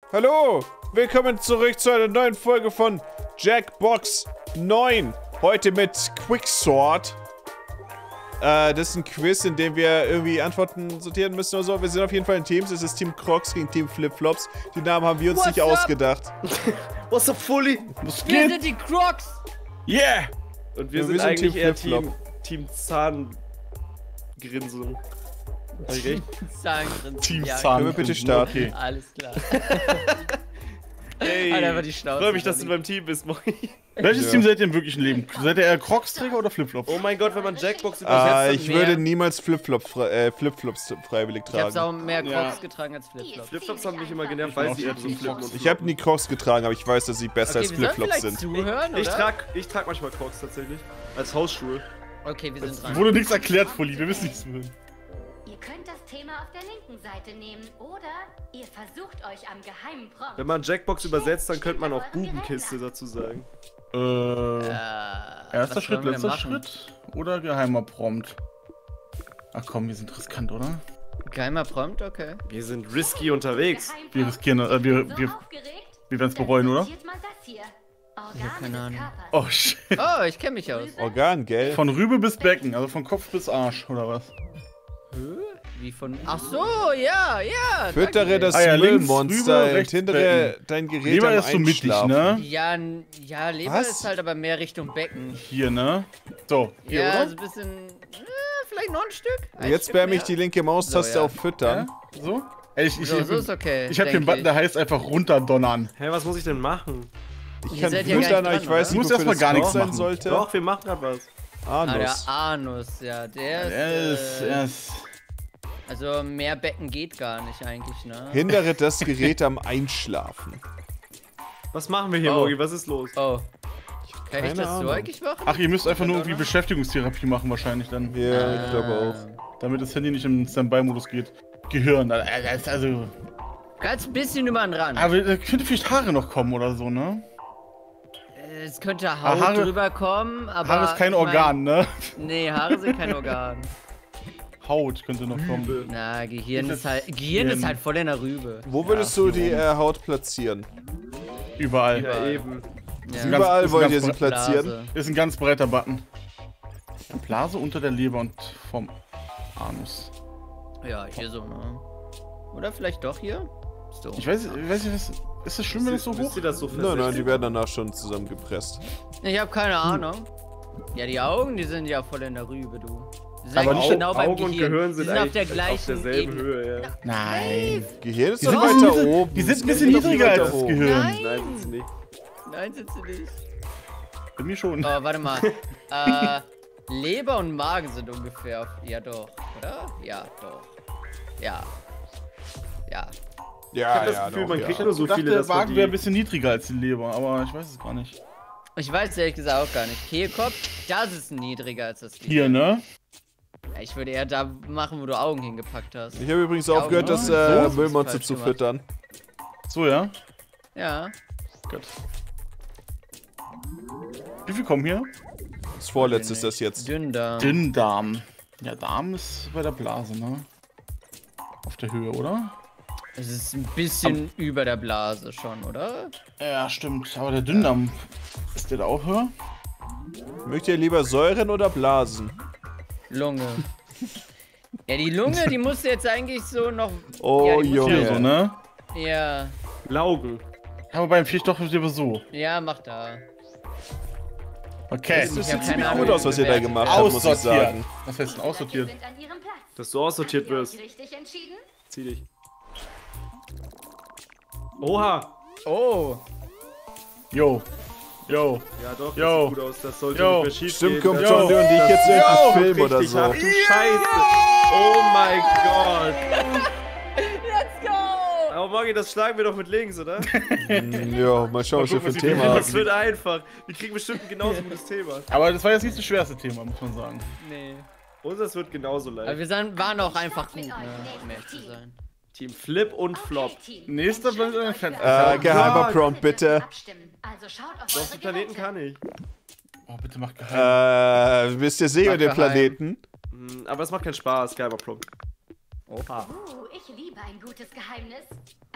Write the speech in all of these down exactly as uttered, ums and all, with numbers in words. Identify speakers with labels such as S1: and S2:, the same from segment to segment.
S1: Hallo, willkommen zurück zu einer neuen Folge von Jackbox neun. Heute mit Quicksort. Äh, das ist ein Quiz, in dem wir irgendwie Antworten sortieren müssen oder so. Wir sind auf jeden Fall in Teams. Es ist Team Crocs gegen Team Flipflops. Die Namen haben wir uns
S2: What's
S1: nicht
S2: up?
S1: ausgedacht.
S2: What's up, Fully?
S3: Was
S2: Wir
S3: geht?
S2: sind die Crocs!
S3: Yeah!
S2: Und wir
S1: Ja,
S2: sind
S1: wir sind
S2: eigentlich
S1: Team
S2: eher
S1: Flip-Flop.
S2: Team, Team Zahngrinsen. Hab ich recht?
S4: Zahngrinsen.
S3: Team
S4: ja,
S3: Zahn.
S1: Können wir bitte starten?
S3: Okay.
S4: Alles klar.
S2: Hey,
S4: Hat einfach die Schnauze
S2: freue mich, dass du
S4: verlegt.
S2: beim Team bist, Moin.
S3: Welches
S1: Ja.
S3: Team seid ihr im wirklichen Leben? Seid ihr eher Crocs-Träger oder Flipflops?
S2: Oh mein Gott, wenn man Jackbox übersetzt,
S1: Äh,
S2: dann
S1: ich
S4: mehr.
S1: würde niemals Flipflop fre äh, Flipflops freiwillig
S4: Ich hab's auch
S1: tragen.
S4: mehr Crocs
S3: Ja.
S4: getragen als Flipflops.
S2: Flipflops haben mich immer genervt,
S3: Ich bin
S2: weil
S3: auch
S2: sie
S3: eher
S2: eben so
S3: Team
S2: flippen
S3: Crocs.
S2: und
S1: Ich habe nie Crocs getragen, aber ich weiß, dass sie besser
S4: Okay,
S1: als
S4: wir sollen
S1: Flipflops
S4: vielleicht
S1: sind.
S4: zuhören,
S2: Ich
S4: oder?
S2: trag, ich trag manchmal Crocs tatsächlich. Als Hausschuhe.
S4: Okay, wir sind dran.
S3: Wurde nichts erklärt, Fully. Wir wissen nichts mehr.
S5: Ihr könnt das Thema auf der linken Seite nehmen oder ihr versucht euch am geheimen Prompt.
S2: Wenn man Jackbox übersetzt, dann könnte man auch Bubenkiste dazu sagen.
S3: Äh,
S4: Äh,
S3: erster
S4: was
S3: Schritt,
S4: wollen wir
S3: letzter
S4: machen?
S3: Schritt oder geheimer Prompt? Ach komm, wir sind riskant, oder?
S4: Geheimer Prompt, okay.
S2: Wir sind risky unterwegs.
S3: Wir riskieren, äh, wir, wir, wir werden es bereuen, oder?
S4: keine Ahnung.
S3: Oh shit.
S4: Oh, ich kenne mich aus.
S1: Organ, gell?
S3: Von Rübe bis Becken, also von Kopf bis Arsch, oder was?
S4: Wie von. Ach so, ja, ja.
S1: Füttere
S4: danke.
S1: das
S3: Ah ja, links,
S1: Müllmonster
S3: rüber, rechts
S1: hindere
S3: Becken.
S1: dein Gerät
S3: Leber
S1: am
S3: ist so mittig,
S1: Einschlafen.
S3: ne?
S4: Ja, n- ja, Leber
S1: Was?
S4: ist halt aber mehr Richtung Becken.
S3: Hier, ne? So, hier,
S4: Ja,
S3: oder?
S4: so ein bisschen. Äh, vielleicht noch ein Stück? Ein
S1: Jetzt
S4: Stück
S1: spamme ich
S4: mehr?
S1: die linke Maustaste
S4: So, ja.
S1: auf Füttern.
S3: Ja? So? Ey, ich, ich,
S4: So,
S3: ich,
S4: so ist okay.
S3: ich hab hier einen
S4: denk
S3: Button, der heißt einfach runterdonnern.
S2: Hä, was muss ich denn machen?
S1: Ich
S4: Ihr
S1: kann
S4: seid ja gar
S1: füttern,
S4: nicht
S1: aber ich
S4: dran,
S1: weiß
S3: oder?
S1: nicht,
S3: Du musst
S1: wofür
S3: erstmal
S1: das
S3: gar nichts
S1: sein
S3: machen.
S1: sollte.
S2: Doch, wir machen grad was.
S4: Ah, der
S1: Anus.
S4: Anus, ja, der ist.
S3: Er ist,
S4: äh,
S3: er ist.
S4: Also mehr Becken geht gar nicht eigentlich, ne?
S1: Hindere das Gerät am Einschlafen.
S2: Was machen wir hier,
S4: Oh.
S2: Mogi? Was ist los?
S4: Oh. Kann ich
S1: Keine
S4: das so
S1: Ahnung.
S4: eigentlich machen?
S3: Ach, ihr müsst einfach nur irgendwie
S4: Oder?
S3: Beschäftigungstherapie machen wahrscheinlich dann.
S1: Ja, ich glaube auch.
S3: Damit das Handy nicht im Standby-Modus geht. Gehirn, äh, das ist also...
S4: Ganz ein bisschen über den Rand.
S3: Aber da könnte vielleicht Haare noch kommen oder so, ne?
S4: Es könnte Haut
S3: Haare-
S4: drüber kommen, aber.
S3: Haare ist kein
S4: ich mein-
S3: Organ, ne?
S4: Nee, Haare sind kein Organ.
S3: Haut könnte noch kommen.
S4: Na, Gehirn
S3: Das
S4: ist halt. Gehirn
S3: Gehirn.
S4: ist halt voll in der Rübe.
S1: Wo würdest
S3: Ja,
S1: du die äh, Haut platzieren?
S3: Überall.
S2: Ja, eben.
S4: Ja.
S3: Ganz-
S1: Überall
S3: ist
S1: wollt
S3: ganz
S1: ihr sie
S3: bra-
S1: platzieren?
S4: Blase.
S3: Ist ein ganz breiter Button. Blase unter der Leber und vom Anus.
S4: Ja, hier so, ne? Oder vielleicht doch hier? So.
S3: Ich weiß, ich weiß nicht, was... Ist das schlimm, wenn das so
S2: Wisst
S3: hoch...
S2: ihr das so
S1: Nein, nein, die
S2: versetzt?
S1: werden danach schon zusammengepresst.
S4: Ich habe keine Ahnung. Ja, die Augen, die sind ja voll in der Rübe, du. Die sind
S3: Aber
S4: eigentlich
S3: nicht-
S4: genau beim
S2: Augen und
S4: Gehirn.
S2: Gehirn
S4: die
S2: sind,
S4: sind auf
S2: eigentlich
S4: der
S2: auf
S4: gleichen
S2: derselben
S4: Ebene.
S2: Höhe, ja.
S3: Nein.
S1: Gehirn ist
S3: Die
S1: doch
S3: sind,
S1: weiter
S3: bisschen-
S1: oben.
S3: die sind ein
S1: Das
S3: bisschen
S1: geht doch
S3: niedriger
S1: weiter
S3: als das
S1: hoch.
S3: Gehirn.
S4: Nein.
S2: Nein, sind sie nicht.
S4: Nein, sind sie nicht.
S3: Bei mir schon.
S4: Oh, warte mal. äh, Leber und Magen sind ungefähr auf. Ja, doch. Oder? Ja, doch. Ja. Ja.
S2: Ich
S1: Ja,
S2: hab das
S1: ja,
S2: Gefühl,
S1: doch,
S2: man
S1: ja.
S2: kriegt
S3: Ich
S2: nur so
S3: dachte,
S2: viele,
S3: der
S2: dass man
S3: Magen wäre ein
S2: die...
S3: bisschen niedriger als die Leber, aber ich weiß es gar nicht.
S4: Ich weiß ehrlich gesagt auch gar nicht. Kehlkopf, das ist niedriger als das Gehirn.
S3: Hier, ne?
S4: Ja, ich würde eher da machen, wo du Augen hingepackt hast.
S1: Ich habe übrigens
S4: Ja,
S1: aufgehört,
S4: oder?
S1: das
S4: So
S1: äh,
S4: ist es
S1: Müllmonster
S4: falsch
S1: zu
S4: gemacht.
S1: füttern.
S3: So, ja?
S4: Ja.
S3: Gut. Wie viel kommen hier?
S1: Das vorletzte ist das jetzt.
S4: Dünndarm.
S3: Dünndarm. Ja, Darm ist bei der Blase, ne? Auf der Höhe, oder?
S4: Es ist ein bisschen über der Blase schon, oder?
S3: Ja, stimmt. Aber der Dünndarm, ist der da auch höher?
S1: Möchtet ihr lieber säuren oder blasen?
S4: Lunge. Ja, die Lunge, die muss jetzt eigentlich so noch.
S1: Oh,
S4: ja, die muss
S1: Junge.
S3: Hier so, ne?
S4: Ja,
S2: Laugen.
S3: Aber beim Viech doch lieber so.
S4: ja, mach da.
S3: Okay.
S1: Das sieht
S4: Ich hab keine
S1: ziemlich
S4: Ahnung,
S1: gut aus, was ihr da
S4: bewertet.
S1: gemacht habt, muss ich
S3: Aussortiert.
S1: sagen.
S3: Was heißt denn aussortiert?
S5: Sind an ihrem Platz.
S2: Dass du aussortiert
S5: Habt ihr
S2: wirst.
S5: euch richtig entschieden?
S2: Zieh dich. Oha!
S4: Oh.
S3: Jo. Jo.
S2: Ja doch, das
S3: Yo.
S2: sieht gut aus. Das sollte
S3: Yo.
S2: nicht mehr schief
S1: Stimmt,
S2: gehen.
S1: kommt
S2: Das-
S1: John und ich jetzt
S3: Yo.
S1: irgendeinen Film oder
S2: Richtig, ach
S1: so.
S2: du Scheiße! Oh mein Gott!
S4: Let's go!
S2: Aber Morgi, das schlagen wir doch mit links, oder?
S1: Ja, mal schauen, was wir für ein
S3: gucken, was
S1: Thema
S3: die-
S1: haben.
S2: Das wird einfach. Wir kriegen bestimmt ein genauso gutes Thema.
S3: Aber das war jetzt nicht das schwerste Thema, muss man sagen.
S4: Nee.
S2: Unseres wird genauso
S4: Aber
S2: leicht.
S4: wir sind, waren auch einfach gut,
S5: Mit
S4: ne?
S5: euch,
S4: Um ehrlich
S5: nächstes
S4: zu
S5: Team.
S4: sein.
S2: Team Flip und Flop.
S5: Okay, Team.
S3: Nächster
S5: Entscheidet
S3: Planet
S5: euch für
S3: Fan-
S5: eure
S1: Äh, geheimer
S2: Gott.
S1: Prompt, bitte.
S5: Abstimmen. Also schaut auf
S2: Doch,
S5: eure
S2: die Planeten
S5: Geräte.
S2: kann ich.
S3: Oh, bitte mach geheim.
S1: Äh, wisst ihr sicher
S4: Mach
S1: den
S4: geheim.
S1: Planeten?
S2: Hm, aber es macht keinen Spaß, geheimer Prompt.
S4: Oha.
S5: Uh, ich liebe ein gutes Geheimnis.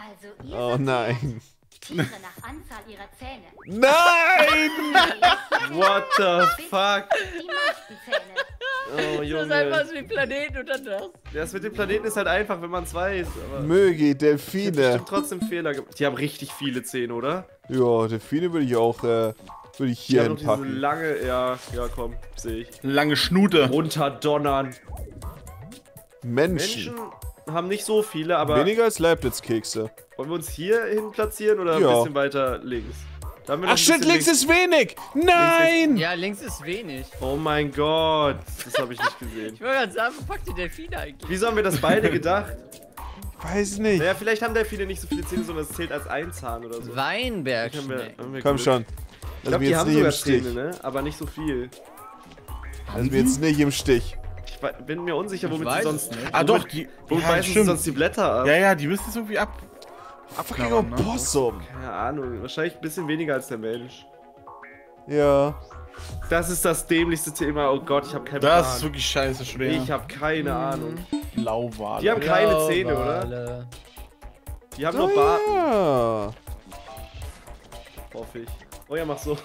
S5: Also ihr
S1: Oh
S5: sortiert
S1: nein.
S5: Tiere nach Anzahl ihrer Zähne.
S1: Nein!
S2: What the fuck?
S5: Die meisten Zähne.
S2: Oh,
S4: Das ist einfach
S2: Junge.
S4: so wie Planeten und dann das.
S2: Das mit dem Planeten ist halt einfach, wenn man es weiß. Aber
S1: Möge
S2: bestimmt
S1: Delfine.
S2: trotzdem Fehler gemacht. Die haben richtig viele Zähne, oder?
S1: Ja, Delfine würde ich auch, äh, würde ich
S2: Die
S1: hier
S2: haben noch diese
S1: hinpacken.
S2: lange, ja, ja komm, sehe ich.
S3: Lange Schnute.
S2: Runterdonnern.
S1: Menschen.
S2: Menschen haben nicht so viele, aber
S1: Weniger als Leibniz-Kekse.
S2: wollen wir uns hier hin platzieren oder
S1: Ja.
S2: ein bisschen weiter links? Da haben wir noch
S1: Ach
S2: ein
S1: shit,
S2: bisschen
S1: links ist wenig! Nein!
S4: Ja, links ist wenig.
S2: Oh mein Gott, das habe ich nicht gesehen.
S4: Ich wollte gerade sagen, wo packt die Delfine eigentlich?
S2: Wieso haben wir das beide gedacht?
S1: Weiß nicht.
S2: Naja, vielleicht haben Delfine nicht so viele Zähne, sondern es zählt als ein Zahn oder so.
S4: Weinberg.
S2: Haben wir, haben wir
S1: Komm
S2: Glück.
S1: schon.
S2: Ich
S1: Lass
S2: glaube,
S1: mich
S2: die
S1: jetzt
S2: haben
S1: nicht im
S2: sogar
S1: Stich.
S2: Zähne, ne? Aber nicht so viel.
S1: Lass mich jetzt nicht im Stich.
S2: Ich wa- bin mir unsicher, womit
S4: weiß
S2: sie
S4: es
S2: sonst...
S4: nicht.
S3: Ah doch, die.
S2: Womit
S3: Ja,
S2: beißen sie
S3: stimmt.
S2: sonst die Blätter ab?
S3: Ja, ja, die müssen es irgendwie ab.
S1: Fucking
S3: abknabbern, ne?
S1: Opossum.
S2: Keine Ahnung, wahrscheinlich ein bisschen weniger als der Mensch.
S1: Ja.
S2: Das ist das dämlichste Thema. Oh Gott, ich habe keinen
S3: Das ist
S2: Plan.
S3: wirklich scheiße schwer.
S2: Ich habe keine Ahnung.
S3: Blauwale.
S2: Die haben keine Zähne, oder?
S4: Blauwale.
S2: Die haben
S1: Oh,
S2: noch Barten,
S1: ja.
S2: hoffe ich. Oh ja, mach so.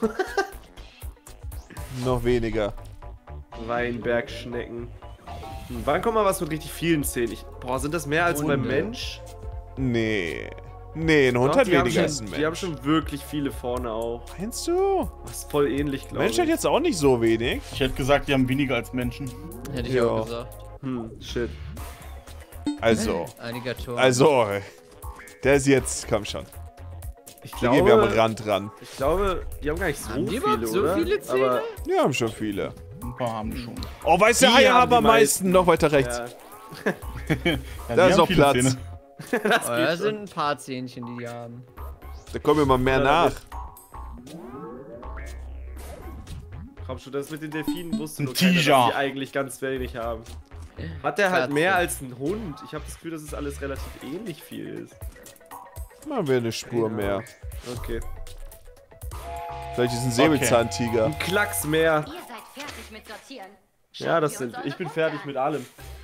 S1: Noch weniger.
S2: Weinbergschnecken. Hm, wann kommt mal was mit richtig vielen Zähnen? Ich, boah, sind das mehr als beim
S4: Hunde.
S2: Mensch?
S1: Nee. Nee, ein Hund
S2: Doch,
S1: hat
S2: die haben
S1: weniger als
S2: schon,
S1: ein
S2: Die haben
S1: Mensch.
S2: schon wirklich viele vorne auch.
S1: Meinst du?
S2: Das ist voll ähnlich, glaube
S1: Mensch
S2: ich.
S1: hat jetzt auch nicht so wenig.
S3: Ich hätte gesagt, die haben weniger als Menschen.
S4: Hätte ich
S1: Ja.
S4: auch gesagt.
S2: Hm, shit.
S1: Also.
S4: Alligatoren.
S1: Also. Der ist jetzt. Komm schon.
S2: Ich
S1: Hier gehen wir am
S2: glaube,
S1: Rand ran.
S2: ich glaube, die haben gar nicht so
S4: Haben die
S2: viele,
S4: überhaupt so
S2: oder?
S4: viele Zähne?
S2: Aber,
S1: Wir haben schon viele.
S3: Ein paar haben die schon.
S1: Oh, weißt du,
S2: Die
S1: Eier
S2: haben
S1: haben
S2: die
S1: am meisten. Noch weiter rechts.
S2: ja.
S3: Ja,
S1: Da
S3: die
S1: ist
S3: haben
S1: noch
S3: viele
S1: Platz.
S3: Zähne.
S2: Das
S4: Oh,
S2: geht
S4: da
S2: schon.
S4: sind ein paar Zähnchen, die die haben.
S1: Da kommen immer mehr
S2: Ja,
S1: nach.
S2: Komm schon, das mit den Delfinen wusste
S3: Ein
S2: nur keiner, dass
S3: Tiger.
S2: die eigentlich ganz wenig haben. Hat der halt
S4: Katze.
S2: mehr als ein Hund? Ich habe das Gefühl, dass es alles relativ ähnlich viel ist.
S1: Machen wir eine Spur
S2: Keine
S1: mehr.
S2: Ahnung. Okay.
S1: Vielleicht ist ein Säbelzahntiger.
S2: Ein Klacks mehr.
S5: Ihr seid fertig mit Sortieren.
S2: Ja, das
S5: Schaut ihr
S2: sind.
S5: uns
S2: Ich bin
S5: eure
S2: fertig
S5: Punkte
S2: mit allem.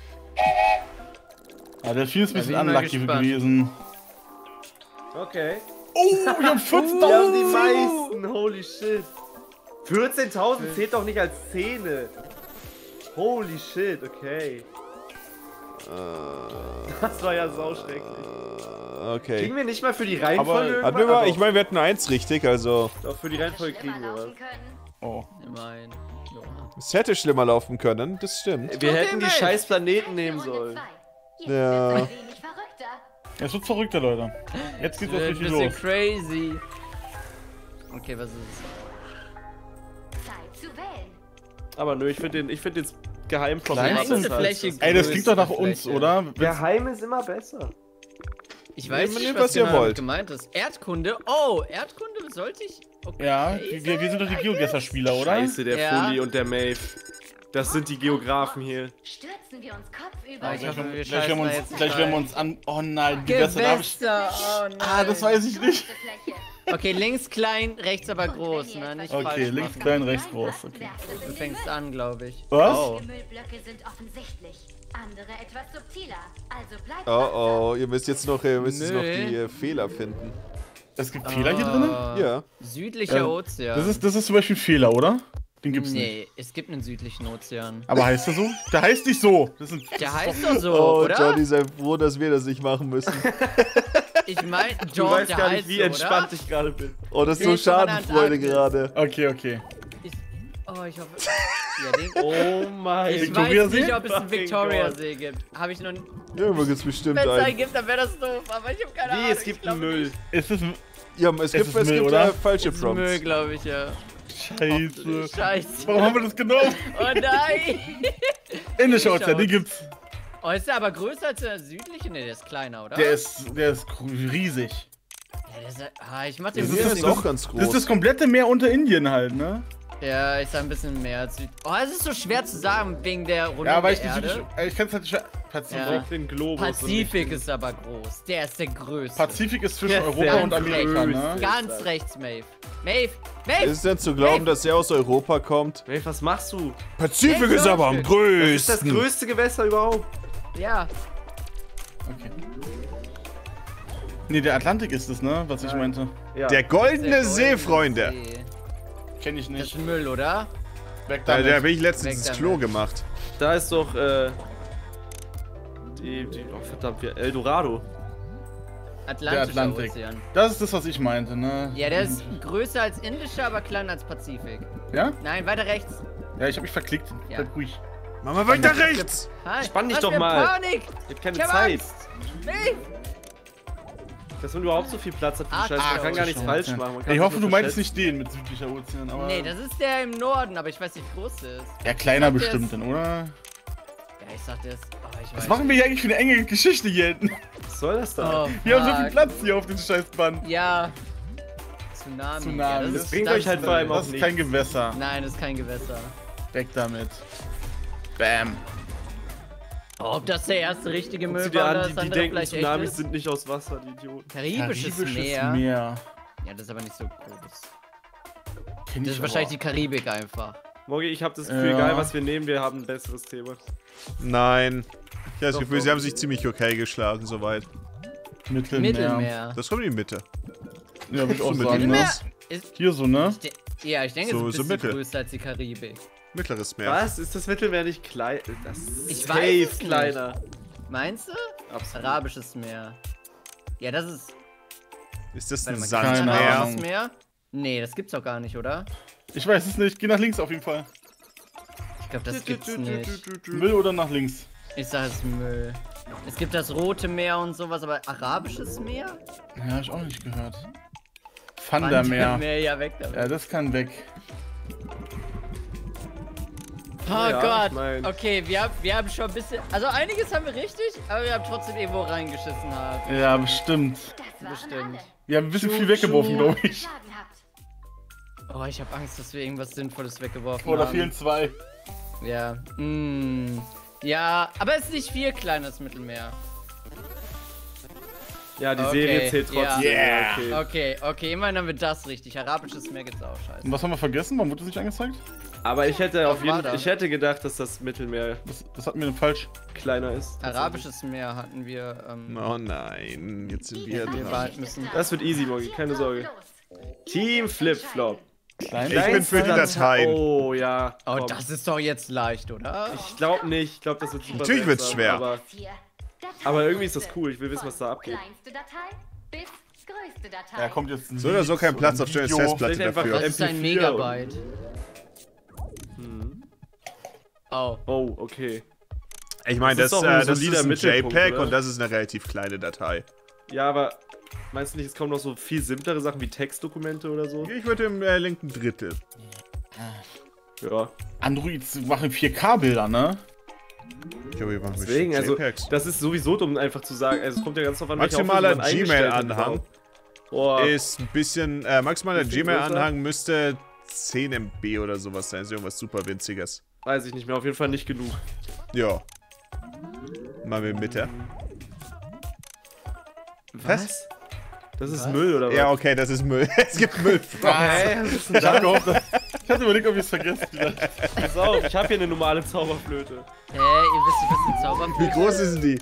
S3: Ja, der Vieh ist ein
S4: Da
S3: bisschen
S4: bin ich mal
S3: unlucky
S4: gespannt.
S3: gewesen.
S2: Okay.
S3: Oh, wir haben
S2: Wir haben die
S3: vierzehntausend.
S2: meisten. Holy shit. vierzehntausend zählt doch nicht als Zähne. Holy shit, okay. Das war ja sauschrecklich.
S1: Okay.
S2: Kriegen wir nicht mal für die Reihenfolge
S3: Aber-
S1: Hatten wir
S2: irgendwas?
S1: mal, ich meine, wir hatten eins richtig, also.
S2: Doch, für die
S5: Hätte
S2: Reihenfolge kriegen
S5: schlimmer
S2: wir was.
S5: laufen können.
S3: Oh.
S4: Immerhin. Ja.
S1: Es hätte schlimmer laufen können, das stimmt.
S2: Wir
S4: Okay,
S2: hätten die
S4: Mensch.
S2: scheiß Planeten nehmen
S5: Runde
S2: sollen.
S5: zwei. Jetzt
S1: Ja.
S5: wird's ein wenig verrückter.
S3: Es wird verrückter, Leute. Jetzt geht's auch
S4: Wird ein
S3: richtig
S4: bisschen
S3: los.
S4: crazy. Okay, was ist es?
S5: Zeit zu wählen.
S2: Aber nö, ich finde den, ich find den Geheimplot
S3: Kleinste
S2: immer besser als
S4: Fläche.
S2: das-
S3: Ey, das klingt doch nach
S4: Größte
S3: uns,
S4: Fläche.
S3: oder?
S2: Geheim ist immer besser.
S4: Ich weiß
S1: Nehmt,
S4: nicht,
S1: nehmt,
S4: was,
S1: was ihr
S4: genau damit
S1: wollt.
S4: gemeint ist. Erdkunde? Oh, Erdkunde sollte ich... Okay.
S3: Ja, wir, wir sind doch die Geogesser-Spieler, oder?
S2: Scheiße, der
S4: Ja.
S2: Fully und der Maeve. Das sind die Geografen hier.
S5: Stürzen wir uns kopfüber.
S4: Ah, ich
S5: in
S4: hoffe,
S5: die
S4: wir
S3: Gleich werden wir
S4: scheißen
S3: uns,
S4: da
S3: gleich
S4: jetzt
S3: werden wir
S4: rein.
S3: uns an... Oh nein, Gewässer, da hab ich...
S4: Gewässer, oh nein.
S3: Ah, das weiß ich nicht.
S5: größte Fläche.
S4: Okay, links klein, rechts aber
S5: Und
S4: groß,
S5: wenn ihr
S4: ne?
S5: etwas
S4: Nicht
S3: Okay,
S4: falsch
S3: links
S4: machen.
S3: klein, rechts groß. Okay.
S5: Werft es
S4: Du
S5: in den
S4: fängst
S5: Müll.
S4: an, glaube ich.
S3: Was?
S4: Oh.
S5: Die Müllblöcke sind offensichtlich. Andere etwas subtiler. Also bleibt
S1: Oh oh, ihr müsst jetzt noch, ihr müsst jetzt noch
S4: Müll.
S1: die äh, Fehler finden.
S3: Es gibt Fehler hier drinnen?
S4: Ah,
S1: Ja.
S4: Südlicher
S3: Ähm,
S4: Ozean.
S3: Das ist, das ist zum Beispiel ein Fehler, oder? Den gibt's nicht.
S4: Nee, es gibt einen südlichen Ozean.
S3: Aber heißt er so? Der heißt nicht so. Das ist ein,
S4: Der heißt doch so,
S1: Oh,
S4: oder?
S1: Johnny, sei froh, dass wir das nicht machen müssen.
S4: Ich meine,
S2: Du
S4: John,
S2: weißt
S4: der
S2: gar
S4: heißt
S2: nicht, wie
S4: so,
S2: entspannt
S4: oder?
S2: ich gerade bin.
S1: Oh, das ist so
S4: Nee, schon mal
S1: Schadenfreude
S4: Antarktis.
S1: gerade.
S3: okay, okay.
S4: Ich, oh, ich hoffe... Ja, den,
S2: Oh mein
S4: ich
S3: Victoria
S4: weiß nicht,
S3: See?
S4: ob es einen
S2: Fucking
S4: Victoria-See gibt. Habe ich noch... Wenn
S1: Ja, aber gibt's bestimmt
S4: es einen
S1: einen.
S4: gibt, dann wäre das doof. Aber ich habe keine Ahnung.
S2: Wie, es
S4: ich
S2: gibt
S4: glaube
S2: Müll.
S3: Ist das ein...
S1: Ja, es gibt,
S3: ist
S1: es
S3: Müll,
S1: gibt
S3: oder?
S1: äh, falsche
S4: Das ist Müll,
S1: Prompts.
S4: glaube ich, ja.
S3: Scheiße.
S4: Scheiße.
S3: Warum haben wir das genommen?
S4: Oh nein.
S3: Indischer Ozean, den gibt's.
S4: Oh, ist der aber größer als der südliche? Ne, der ist kleiner, oder?
S3: Der ist, der ist riesig.
S4: Ja, der ist, ah, ich mach den
S3: Das
S1: Mir
S3: ist
S1: ist
S3: das-
S1: auch ganz
S3: Das ist das
S1: groß.
S3: komplette Meer unter Indien halt, ne?
S4: Ja, ich sag ein bisschen mehr als Süd. Oh, es ist so schwer zu sagen wegen der Runde
S3: Ja, weil
S4: der
S3: ich die
S4: Erde.
S3: südliche... äh, Ich kann es halt nicht... Pazifik.
S4: Ja.
S2: Den Globus. und
S4: Pazifik
S2: nicht
S4: ist aber groß. Der ist der größte.
S3: Pazifik ist zwischen
S2: Ja,
S3: Europa
S2: sehr
S3: und Amerika, ne?
S4: Ganz rechts, Maeve. Maeve! Maeve!
S1: Ist es denn zu glauben, dass er aus Europa kommt?
S2: den- Maeve, was machst du?
S1: Pazifik
S4: Nee,
S1: ist aber am
S4: das
S2: Das ist das
S1: größten.
S2: größte Gewässer überhaupt.
S4: Ja.
S3: Okay. Nee, der Atlantik ist es, ne? Was ich
S2: Nein.
S3: meinte.
S2: Ja.
S1: Der goldene See, Freunde.
S4: See.
S3: Kenn ich
S4: Das
S3: nicht.
S4: ist Müll, oder?
S3: Weg
S1: Da,
S3: damit.
S1: da bin ich letztens
S4: Weg
S1: ins
S4: damit.
S1: Klo gemacht.
S2: Da ist doch, äh. Die, die, oh verdammt, wir- Eldorado.
S4: Atlantischer
S3: Atlantik.
S4: Ozean.
S3: Das ist das, was ich meinte, ne?
S4: Ja, der ist größer als Indischer, aber kleiner als Pazifik.
S3: Ja?
S4: Nein, weiter rechts.
S3: Ja, ich hab mich verklickt.
S4: Ja.
S3: Bleib ruhig.
S1: Mama, weiter rechts!
S4: Halt,
S2: Spann dich
S4: was
S2: doch
S4: für
S2: mal.
S4: Panik!
S2: Ich hab keine
S4: Ich hab
S2: Zeit.
S4: Angst. Nee.
S2: Dass man überhaupt so viel Platz hat für die
S4: Ach,
S2: Scheiße. Man
S4: ach,
S2: kann gar nichts
S3: Scheiße.
S2: falsch machen. Man kann
S3: Ich
S2: sich
S3: hoffe,
S2: nur
S3: du meinst
S2: verschätzen.
S3: nicht den mit südlicher Ozean, aber...
S4: Nee, das ist der im Norden, aber ich weiß nicht, wie groß der ist.
S3: Ja, kleiner
S4: Ich sag, der
S3: bestimmt
S4: ist-
S3: dann, oder?
S4: Ja, ich sag das. Oh, ich weiß
S3: Was machen wir hier eigentlich für eine enge Geschichte hier hinten?
S2: Was soll das da?
S4: Oh,
S3: Wir haben so viel
S4: fuck.
S3: Platz hier auf dem scheiß Band.
S4: Ja. Tsunami.
S3: Tsunami.
S4: Ja,
S3: Das
S4: ist,
S2: bringt
S4: das
S2: euch halt
S4: ist
S2: vor allem
S4: Müll.
S2: auch
S3: Das ist
S2: nichts.
S3: kein Gewässer.
S4: Nein, das ist kein Gewässer.
S3: Weg damit. Bam.
S4: Oh, ob das der erste richtige
S2: Guck sie
S4: Müll
S2: dir
S4: war,
S2: an,
S4: oder
S2: die,
S4: das
S2: die
S4: andere
S2: denken,
S4: vielleicht echt
S2: Tsunamis
S4: ist?
S2: sind nicht aus Wasser, die Idioten.
S4: Karibisches, Meer.
S3: Meer.
S4: Ja, das ist aber nicht so groß.
S3: Kenn
S4: Das
S3: ich
S4: ist wahrscheinlich
S3: aber.
S4: die Karibik einfach.
S2: Morgi, ich habe das Gefühl,
S3: Ja.
S2: egal was wir nehmen, wir haben ein besseres Thema.
S1: Nein. Ich habe das
S2: Doch,
S1: Gefühl,
S2: doch.
S1: sie haben sich ziemlich okay geschlagen, soweit.
S3: Mittelmeer.
S4: Mittelmeer.
S1: Das kommt in die Mitte.
S3: Ja, würde ich auch
S1: So
S3: sagen, ne?
S1: Mittelmeer?
S4: Ist,
S3: Hier so, ne?
S4: ich de- ja, ich denke,
S1: So-
S4: es ist
S1: so
S4: ein bisschen
S1: Mittel.
S4: größer als die Karibik.
S1: Mittleres Meer.
S2: Was? Ist das Mittelmeer nicht klein? Das ist
S4: Ich
S2: safe
S4: weiß es nicht.
S2: kleiner.
S4: Meinst du?
S2: Absolut.
S4: Arabisches Meer. Ja, das ist.
S1: Ist das
S4: Warte
S1: ein
S4: mal,
S3: Keine
S1: Sandmeer?
S3: Ahnung.
S4: Arabisches Meer? Nee, das gibt's doch gar nicht, oder?
S3: Ich weiß es nicht. Geh nach links auf jeden Fall.
S4: Ich glaube, das gibt's nicht.
S3: Müll oder nach links?
S4: Ich sag, es ist Müll. Es gibt das Rote Meer und sowas, aber Arabisches Meer?
S3: Ja, hab ich auch nicht gehört. Vandermeer.
S4: Meer, ja, weg damit.
S3: Ja, das kann weg.
S4: Oh
S2: Ja,
S4: Gott.
S2: ich mein-
S4: Okay, wir haben, wir haben schon ein bisschen. Also einiges haben wir richtig, aber wir haben trotzdem irgendwo reingeschissen halt.
S3: Ja, bestimmt.
S5: Das waren
S4: Bestimmt.
S5: alle.
S3: Wir haben ein bisschen viel weggeworfen, glaube ich.
S5: Geschlagen habt.
S4: Oh, ich habe Angst, dass wir irgendwas Sinnvolles weggeworfen
S3: Oder
S4: haben.
S3: fehlen zwei.
S4: Ja. Mm. Ja, aber es ist nicht viel kleines Mittelmeer.
S2: Ja, die
S4: Okay,
S2: Serie zählt trotzdem.
S4: ja.
S2: Ja, okay.
S4: Okay, okay, immerhin haben wir das richtig. Arabisches Meer gibt's auch, scheiße.
S3: Und was haben wir vergessen? Warum wurde das nicht angezeigt?
S2: Aber ich hätte auf
S4: war
S2: jeden
S4: da?
S2: ich hätte gedacht, dass das Mittelmeer
S3: Das, das hatten wir denn falsch.
S2: kleiner ist.
S4: Arabisches Meer hatten wir. Ähm,
S1: Oh nein, jetzt sind wir
S4: wir
S1: dran.
S4: behalten müssen.
S2: Das wird easy, Morgi, keine Sorge. Team Flip-Flop.
S3: Klein.
S1: Ich bin für die Dateien.
S2: Oh ja.
S4: Oh,
S2: komm.
S4: das ist doch jetzt leicht, oder?
S2: Ich glaube nicht. Ich glaube, das wird super
S1: Natürlich wird's
S2: seltsam,
S1: schwer.
S2: Aber
S5: Hier. Datei
S2: Aber irgendwie ist das
S5: Liste.
S2: cool. Ich will wissen, was da
S5: Von
S2: abgeht.
S5: Kleinste Datei bis größte Datei.
S3: Ja, kommt jetzt ein
S1: So oder so
S3: Lied
S1: kein Platz auf
S3: ein
S1: Stönes
S3: Video.
S1: Festplatte
S2: Vielleicht einfach
S1: dafür.
S4: Das ist ein
S2: M P vier
S4: Megabyte. Oh.
S2: Oh, okay.
S1: Ich meine,
S2: Das
S1: das,
S2: ist doch ein
S1: äh, das
S2: solider
S1: ist ein
S2: Mittelpunkt,
S1: JPEG
S2: oder?
S1: und das ist eine relativ kleine Datei.
S2: Ja, aber meinst du nicht, es kommen noch so viel simplere Sachen wie Textdokumente oder so?
S1: Ich würde im äh, linken Drittel.
S2: Ja.
S3: Androids machen vier K-Bilder, ne?
S1: Ich glaube, wir machen
S2: Deswegen,
S1: bestimmt
S2: also,
S1: JPEGs.
S2: das ist sowieso dumm, einfach zu sagen. Also, es kommt ja ganz drauf an, welche
S1: Maximaler
S2: Auflösung man eingestellt hat
S1: Gmail-Anhang
S2: überhaupt. Boah,
S1: ist ein bisschen, äh, maximaler
S2: Bisschen
S1: Gmail-Anhang müsste zehn Megabyte oder sowas sein. Ist irgendwas super winziges.
S2: weiß ich nicht mehr. Auf jeden Fall nicht genug.
S1: Ja. Mal mit Mitte.
S2: Was? Das ist
S4: Was?
S2: Müll, oder was?
S1: Ja, okay, das ist Müll. Es gibt Müll.
S2: Hä? Was ist denn
S3: Ich
S2: das?
S3: hab gehofft, dass- ich hatte überlegt, ob ich es vergessen vielleicht.
S2: Pass auf, ich habe hier eine normale Zauberflöte.
S4: Hä, ihr wisst nicht, was ein Zauberflöte
S1: Wie groß ist denn die?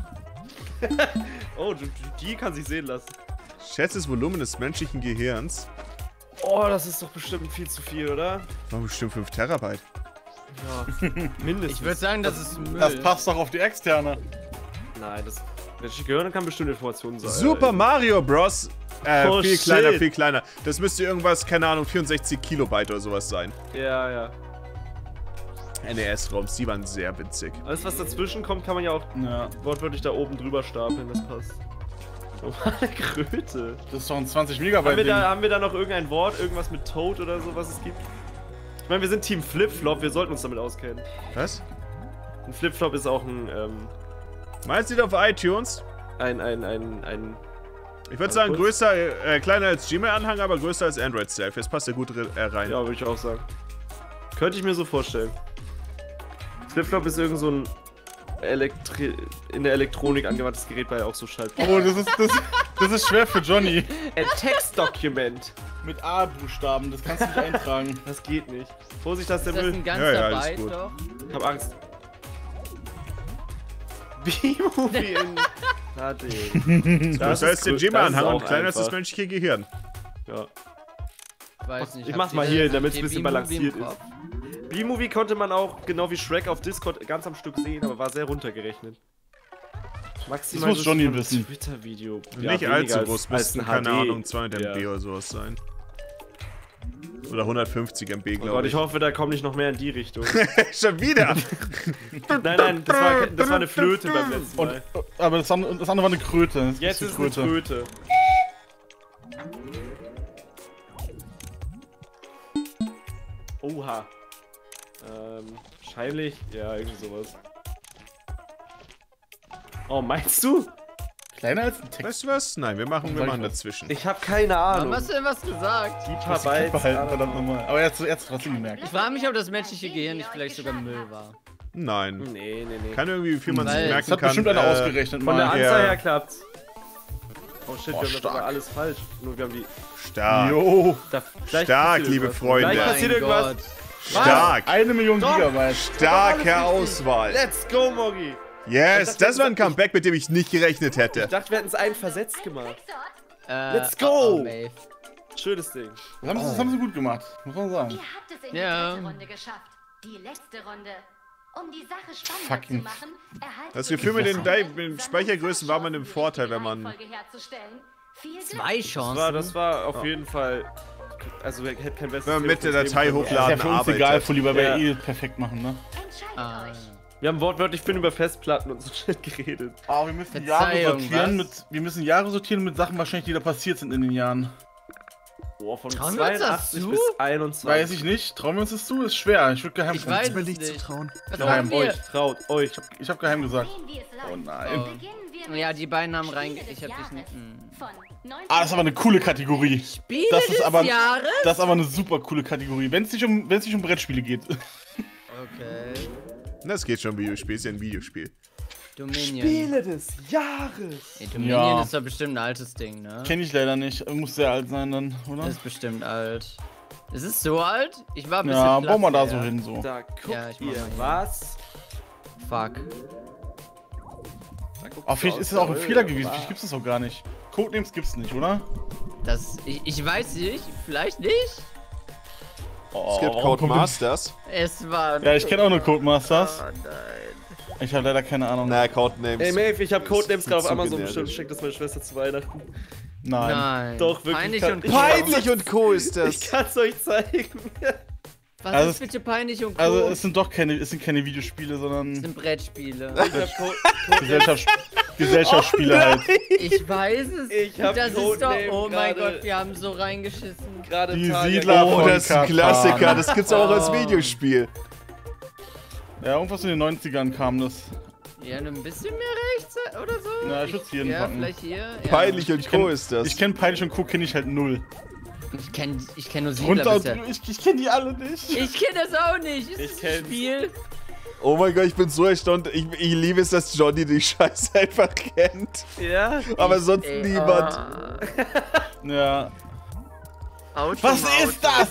S2: Oh, die- die kann sich sehen lassen.
S1: Schätze das Volumen des menschlichen Gehirns.
S2: Oh, das ist doch bestimmt viel zu viel, oder?
S1: War bestimmt fünf Terabyte.
S2: Ja, mindestens.
S4: Ich würde sagen, das ist Müll.
S3: Das passt doch auf die externe.
S2: Nein, das menschliche Gehirn kann bestimmt Informationen sein.
S1: Super Mario Bros. Äh,
S2: Oh,
S1: viel kleiner,
S2: shit.
S1: viel kleiner. Das müsste irgendwas, keine Ahnung, vierundsechzig Kilobyte oder sowas sein.
S2: Ja, ja.
S1: N E S-ROMs, die waren sehr winzig.
S2: Alles, was dazwischen kommt, kann man ja auch
S3: Ja,
S2: wortwörtlich da oben drüber stapeln, das passt. Normale Kröte.
S3: das ist doch ein zwanzig
S2: Haben wir,
S3: Megabyte Ding.
S2: da, haben wir da noch irgendein Wort, irgendwas mit Toad oder so, was es gibt? Ich meine, wir sind Team Flip-Flop, wir sollten uns damit auskennen.
S1: Was?
S2: Ein Flip-Flop ist auch ein, ähm,
S1: Meinst du auf iTunes?
S2: ein, ein, ein, ein...
S1: Ich würde sagen,
S2: kurz.
S1: größer, äh, kleiner als Gmail-Anhang, aber größer als Android Self. Jetzt passt der gut re- äh, rein.
S2: Ja, würde ich auch sagen. Könnte ich mir so vorstellen. Flip-Flop ist irgend so ein Elektri in der Elektronik angewandtes Gerät, weil er auch so schallt.
S3: Oh, das ist, das, das ist schwer für Johnny.
S2: Ein Textdokument.
S3: Mit A-Buchstaben, das kannst du nicht eintragen.
S2: Das geht nicht. Vorsicht, das ist
S4: Ist
S2: der
S4: das
S2: Müll.
S4: ein ganzer
S1: Ja, ja, alles
S4: Byte
S1: gut.
S4: doch?
S2: Ich hab Angst. B-Movie in H D.
S1: Du sollst den Jim anhaben und kleiner ist das
S2: einfach.
S1: menschliche Gehirn.
S2: Ja.
S4: Weiß nicht,
S2: Ich
S4: habt
S2: mach's
S4: ihr
S2: mal
S4: denn-
S2: hier,
S4: habt
S2: damit's
S4: ihr
S2: ein bisschen
S4: B-Movie im
S2: balanciert ist.
S4: Kopf?
S2: B-Movie konnte man auch, genau wie Shrek, auf Discord ganz am Stück sehen, aber war sehr runtergerechnet. Maximal
S3: Das muss Johnny
S2: ein
S3: wissen.
S2: Twitter-Video.
S1: Nicht
S2: weniger
S1: allzu
S2: als-
S1: groß,
S2: als
S1: müssten,
S2: ein
S1: keine
S2: H D.
S1: Ahnung, zweihundert M B
S2: Ja.
S1: oder sowas sein. Oder hundertfünfzig M B,
S2: Oh Gott,
S1: glaube
S2: ich
S1: ich.
S2: hoffe, da kommt nicht noch mehr in die Richtung.
S1: Schon wieder!
S2: Nein, nein, das war, das war eine Flöte beim letzten
S3: Und,
S2: Mal.
S3: aber das andere, das andere war eine Kröte. Das
S2: Jetzt
S3: eine
S2: ist eine Tröte. Oha. Ähm, wahrscheinlich, ja, irgendwie sowas. Oh, meinst du?
S3: Kleiner als ein Text.
S1: Weißt du was? Nein, wir machen, wir
S3: Sag ich
S1: machen
S3: was.
S1: dazwischen.
S2: Ich habe keine
S4: Warum
S2: Ahnung.
S4: hast du denn was gesagt?
S2: Die
S3: Ich
S2: paar
S3: hab's behalten,
S2: Bytes.
S3: verdammt nochmal. Aber er hat es trotzdem gemerkt.
S4: Ich frage mich, ob das menschliche Gehirn nicht vielleicht sogar Müll war.
S1: Nein.
S2: Nee, nee, nee.
S1: Kann irgendwie, wie viel man sich
S4: Weil-
S1: merken
S3: Das hat
S1: kann.
S3: bestimmt einer
S1: äh,
S3: ausgerechnet.
S2: Von der
S3: mal.
S2: Anzahl
S1: Ja.
S2: her klappt's. Oh shit, wir
S3: Oh,
S2: haben das
S3: stark.
S2: aber alles falsch. Nur wir haben die.
S1: Stark.
S3: Jo.
S2: Da, gleich
S1: Stark,
S2: passiert
S1: liebe
S2: irgendwas.
S1: Freunde.
S2: Gleich
S1: Mein
S2: passiert irgendwas.
S4: Gott.
S1: Stark.
S3: Eine Million
S2: Doch.
S3: Gigabyte.
S1: Starke Auswahl.
S2: Let's go, Moggi.
S1: Yes, das war ein Comeback, mit dem ich nicht gerechnet hätte.
S2: Ich dachte, wir hätten es einen versetzt gemacht.
S4: Äh,
S2: Let's go!
S4: oh, oh, Maeve.
S2: Schönes Ding.
S3: Das haben, sie, das haben sie gut gemacht, muss man sagen.
S5: Ihr habt es in
S4: Ja.
S5: die dritte Runde geschafft. Die letzte Runde. Um die Sache spannender
S3: Fucking-
S5: zu machen, erhaltet
S1: Das
S5: ihr
S1: Gefühl mit den,
S5: die
S1: Di-
S5: Chance,
S1: mit den Speichergrößen war man im
S5: die
S1: Vorteil, wenn man...
S5: Reihenfolge herzustellen. Viel Glück.
S4: Zwei
S2: Das
S4: Chancen.
S2: war, das war auf jeden Fall. Also, er hätte kein besseres.
S1: Wenn man mit der
S2: Telefon
S1: Datei
S2: geben können.
S3: Ist ja
S1: hochladen
S3: für uns
S1: arbeitet.
S3: egal, Fully, weil wir
S2: Ja.
S3: eh perfekt machen, ne?
S5: Entscheidet
S4: Ah,
S5: euch.
S2: Wir haben wortwörtlich viel über Festplatten und so shit geredet.
S3: Aber wir müssen Jahre
S4: Verzeihung,
S3: sortieren
S4: was?
S3: mit, wir müssen Jahre sortieren mit Sachen wahrscheinlich, die da passiert sind in den Jahren.
S2: Boah, von
S4: Trauen wir uns das
S2: zweiundachtzig
S4: zu?
S2: bis einundzwanzig.
S3: Weiß ich nicht. Trauen wir uns das zu? Ist schwer. Ich würde geheim
S4: Ich weiß
S1: mir
S4: es
S1: nicht zu
S4: nicht.
S1: trauen.
S4: Was
S3: Geheim,
S4: machen wir?
S2: Euch, traut, euch.
S3: Ich habe geheim gesagt.
S5: Sehen, wie es läuft.
S3: Oh nein.
S5: Beginnen wir mit
S4: Ja, die beiden haben rein...
S5: Spiele
S4: Ich
S5: des
S4: hab dich
S5: Jahres
S4: nicht... hm.
S5: von
S3: Ah, das ist aber eine coole Kategorie.
S4: Spiele
S3: Das ist
S4: des
S3: aber-
S4: Jahres?
S3: Das ist aber eine super coole Kategorie. Wenn es nicht um, wenn es nicht um Brettspiele geht.
S4: Okay.
S1: Das geht schon, Videospiel, ist ja ein Videospiel.
S4: Dominion.
S2: des Jahres.
S4: Ey, Dominion
S3: Ja.
S4: ist doch bestimmt ein altes Ding, ne?
S3: Kenne ich leider nicht. Muss sehr alt sein dann, oder?
S4: Ist bestimmt alt. Ist es so alt? Ich war ein bisschen
S3: Ja,
S4: platt
S3: bauen wir da
S4: vorher.
S3: so hin so.
S2: Da guckt
S4: Ja, ich mach
S2: ihr
S4: mal
S2: was.
S4: Fuck.
S2: Da guckt
S3: Aber vielleicht
S2: ihr
S3: ist es auch ein
S2: aus.
S3: Fehler gewesen.
S2: Was?
S3: Vielleicht gibt's das auch gar nicht. Codenames gibt's nicht, oder?
S4: Das... Ich, ich weiß nicht. Vielleicht nicht.
S3: Oh,
S1: Es gibt
S3: warum kommt
S1: Codemasters.
S4: Es war...
S3: denn- Ja, ich kenne auch nur Codemasters.
S4: Oh nein.
S3: Ich habe leider keine Ahnung.
S1: Na, Codenames.
S2: Ey, Maeve, ich hab Codenames gerade auf
S1: Zu
S2: Amazon
S1: generisch.
S2: bestimmt. Ich schenk das meiner Schwester zu Weihnachten.
S3: Nein.
S4: Nein.
S2: Doch, wirklich,
S4: Peinlich
S2: kann-
S4: und
S2: ich-
S4: Co.
S1: Peinlich und Co. ist
S2: Ich
S1: das.
S2: kann's euch zeigen.
S4: Was
S3: Also
S4: ist bitte peinlich und Co?
S3: Also es sind doch keine, es sind keine Videospiele,
S4: Das
S3: sondern
S4: sind Brettspiele.
S2: Ich hab Co
S3: Gesellschaft, Gesellschaftsspiele halt.
S4: Ich weiß es.
S2: Ich hab
S4: das ist doch.
S2: Codename
S4: Oh mein
S2: gerade-
S4: Gott, wir haben so reingeschissen.
S2: gerade
S3: Die
S2: Tage-
S3: Siedler
S1: Oh,
S3: von
S1: das ist ein
S3: Katan.
S1: Klassiker. Das gibt's auch als
S4: Oh.
S1: Videospiel.
S3: Ja, irgendwas in den neunzigern kam das.
S4: Ja, ein bisschen mehr rechts oder so.
S3: Ja, ich würd's hier
S4: Ja,
S3: hinpacken.
S4: vielleicht hier. Ja.
S1: Peinlich und
S3: Ich
S1: Co.
S3: kenn-
S1: ist das.
S3: Ich kenne Peinlich und Co. kenne ich halt null.
S4: Ich kenne ich kenn nur
S3: Und
S4: Siedler
S3: auch,
S4: bisher.
S3: ich, ich kenne die alle nicht.
S4: Ich kenne das auch nicht. Ist
S2: Ich
S4: das ein
S2: kenn's.
S4: Spiel?
S1: Oh mein Gott, ich bin so erstaunt. Ich, ich liebe es, dass Johnny die Scheiße einfach kennt.
S2: Ja.
S1: Aber sonst
S4: Ey,
S1: niemand.
S3: Ja.
S4: Oh. Auto
S3: Was
S4: im Auto.
S3: ist das?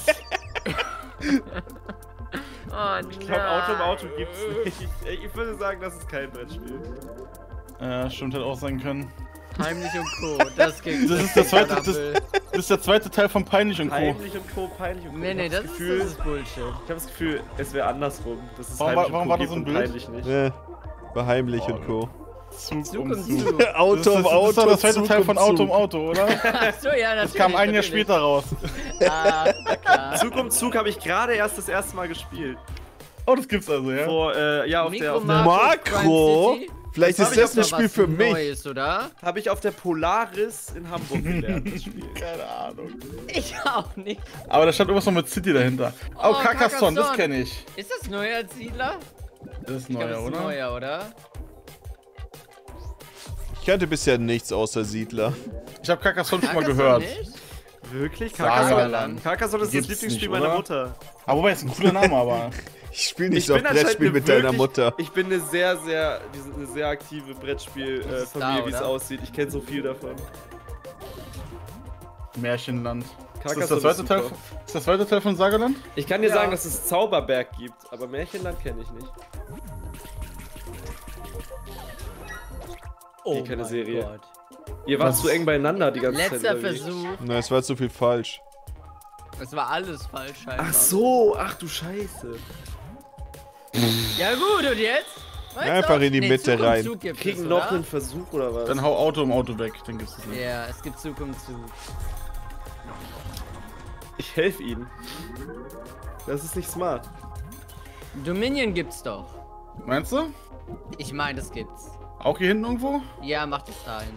S4: Oh nein.
S2: Ich glaube, Auto im Auto gibt's nicht. Ich, ich würde sagen, das ist kein Brettspiel.
S3: Ja, stimmt, hätte auch sein können.
S4: Heimlich und Co. Das geht.
S3: Das ist der zweite, das, das ist der zweite Teil von Peinlich und Co.
S2: Peinlich und Co. Peinlich und Co.
S4: Nee, nee,
S2: Ich hab
S4: das,
S2: Gefühl,
S4: ist, das ist Bullshit.
S2: Ich habe das Gefühl, es wäre andersrum. Das ist
S3: Warum
S2: heimlich
S3: war-
S2: und
S3: warum
S2: Co.
S3: war da
S2: gibt
S3: so ein
S2: und
S3: Bild?
S2: peinlich nicht.
S1: Ja. War heimlich und Co.
S3: Zug,
S4: Zug
S3: um
S4: um
S3: Zug.
S4: Zug.
S3: Das ist,
S1: Auto
S3: das,
S1: im
S3: das
S1: Auto.
S3: ist doch der zweite
S1: Zug
S3: Teil
S1: um
S3: von Auto
S1: Zug.
S3: im Auto, oder?
S4: Achso, ja, natürlich.
S3: Das kam ein Jahr
S4: natürlich.
S3: später raus.
S4: Ah, na klar.
S2: Zug um Zug habe ich gerade erst das erste Mal gespielt.
S3: Oh, das gibt's also, ja?
S2: Vor, äh, ja, auf der, auf der
S1: Makro?
S4: Crime City?
S1: Vielleicht
S2: Das
S1: ist
S2: hab
S1: das
S2: ich
S1: ein
S2: auch
S1: Spiel
S4: Was
S1: für mich.
S4: Neues, oder?
S2: habe ich auf der Polaris in Hamburg gelernt, das Spiel.
S3: Keine Ahnung.
S4: Ich auch nicht.
S3: Aber da stand irgendwas noch mit City dahinter. Oh,
S4: Oh,
S3: Carcassonne, das
S4: Carcassonne.
S3: kenne ich.
S4: Ist das neuer als Siedler?
S3: Das ist
S4: Ich glaub,
S3: neuer,
S4: das ist
S3: oder?
S4: neuer, oder?
S1: Ich kannte bisher nichts außer Siedler.
S3: Ich habe Carcassonne schon mal
S4: Carcassonne
S3: gehört.
S4: nicht?
S2: Wirklich?
S3: Sagerland.
S2: Carcassonne? Carcassonne ist das
S3: Gibt's
S2: Lieblingsspiel
S3: nicht,
S2: meiner
S3: oder?
S2: Mutter.
S3: Aber wobei, ist ein cooler Name, aber.
S1: Ich spiele nicht
S2: Ich
S1: auf
S2: bin anscheinend
S1: Brettspiel
S2: eine
S1: mit deiner
S2: wirklich-
S1: Mutter.
S2: Ich bin eine sehr, sehr, eine sehr aktive
S4: Das ist
S2: Brettspiel-Familie,
S4: da,
S2: wie es
S4: oder?
S2: aussieht. Ich kenne so viel davon.
S3: Märchenland. Ist das,
S2: Carcassonne
S3: der zweite
S2: ist
S3: Teil,
S2: super.
S3: ist das zweite Teil von Sagerland?
S2: Ich kann dir
S4: Ja.
S2: sagen, dass es Zauberberg gibt, aber Märchenland kenne ich nicht. Nee, keine
S4: mein
S2: Serie.
S4: Gott.
S2: Ihr wart
S3: Was?
S2: zu eng beieinander die ganze
S4: Letzter
S2: Zeit. oder wie?
S4: Versuch.
S1: Na, es war zu viel falsch.
S4: Es war alles falsch, scheinbar.
S2: Ach so, ach du Scheiße.
S4: Ja gut, und jetzt? Weißt
S1: Einfach
S4: du?
S1: in die
S4: Nee,
S1: Mitte
S4: Zug um
S1: rein.
S4: Zug gibt es,
S2: Kriegen
S4: oder?
S2: noch einen Versuch oder was?
S3: Dann hau Auto im Auto weg, dann gibt's das nicht.
S4: Ja, es gibt Zug um Zug.
S2: Ich helfe ihnen. Das ist nicht smart.
S4: Dominion gibt's doch.
S3: Meinst du?
S4: Ich meine, das gibt's.
S3: Auch hier hinten irgendwo?
S4: Ja, macht es dahin.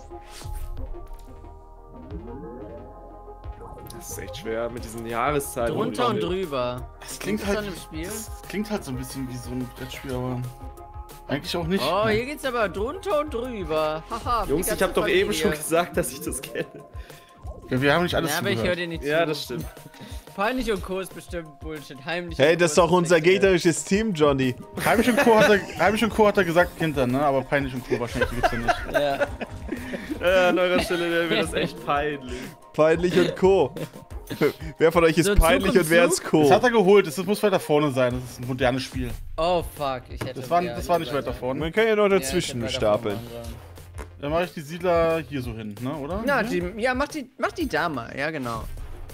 S2: Das ist echt schwer mit diesen Jahreszeiten.
S4: Drunter und drüber.
S3: Es klingt
S4: Ist das
S3: halt,
S4: dann im Spiel?
S3: es klingt halt so ein bisschen wie so ein Brettspiel, aber eigentlich auch nicht.
S4: Oh, hier geht's aber drunter und drüber. Haha.
S2: Jungs, ich habe doch eben schon gesagt, dass ich das kenne.
S3: Ja, wir haben nicht alles
S4: Ja, aber ich höre
S3: zugehört.
S4: dir nicht zu.
S2: Ja, das stimmt.
S4: Peinlich und Co. ist bestimmt Bullshit. Heimlich
S1: Hey,
S4: und
S1: das ist
S4: Co.
S1: doch unser
S4: Richtige.
S1: gegnerisches Team, Johnny.
S3: Heimisch und Co. hat er, Heimisch und Co. hat er gesagt Kinder, ne? Aber peinlich und Co. wahrscheinlich gibt's ja nicht.
S4: Ja.
S2: Ja, an eurer Stelle wäre mir das echt peinlich.
S1: Peinlich und Co. Wer von euch ist
S4: So,
S1: peinlich
S4: Zug um
S1: und wer ist
S4: Zug?
S1: Co?
S3: Das hat er geholt, das muss weiter vorne sein. Das ist ein modernes Spiel.
S4: Oh fuck, ich hätte.
S3: Das war,
S4: ja,
S3: das war nicht weiter vorne.
S1: Man kann ja noch
S4: Ja, ich
S1: dazwischen
S4: hätte weiter
S1: stapeln.
S4: vorne machen sollen.
S3: Dann mache ich die Siedler hier so hin, ne? Oder?
S4: Ja,
S3: Hier?
S4: die, ja, mach die, mach die da mal. Ja, genau.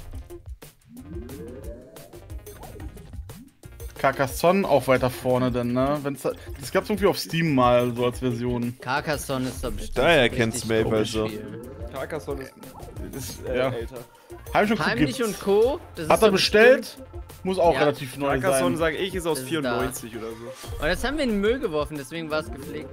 S3: Carcassonne auch weiter vorne dann, ne? Wenn's da, das gab's irgendwie auf Steam mal so als Version.
S4: Carcassonne ist doch bestimmt.
S1: Daher
S4: ein
S1: kennt's
S4: richtig
S1: Maple
S4: gutes
S1: so.
S4: Spiel.
S2: Carcassonne ist
S3: Das,
S2: äh,
S3: ja.
S2: älter.
S3: Heimisch und Co.
S4: Heimlich
S3: gibt's.
S4: und Co. Das ist
S3: Hat er
S4: doch
S3: bestellt? Muss auch
S4: Ja.
S3: relativ neu
S2: Carcassonne,
S3: sein.
S2: sage ich, ist aus
S4: Das ist
S2: vierundneunzig oder so.
S4: bestimmt- Und das haben wir in den Müll geworfen, deswegen war es gepflegt.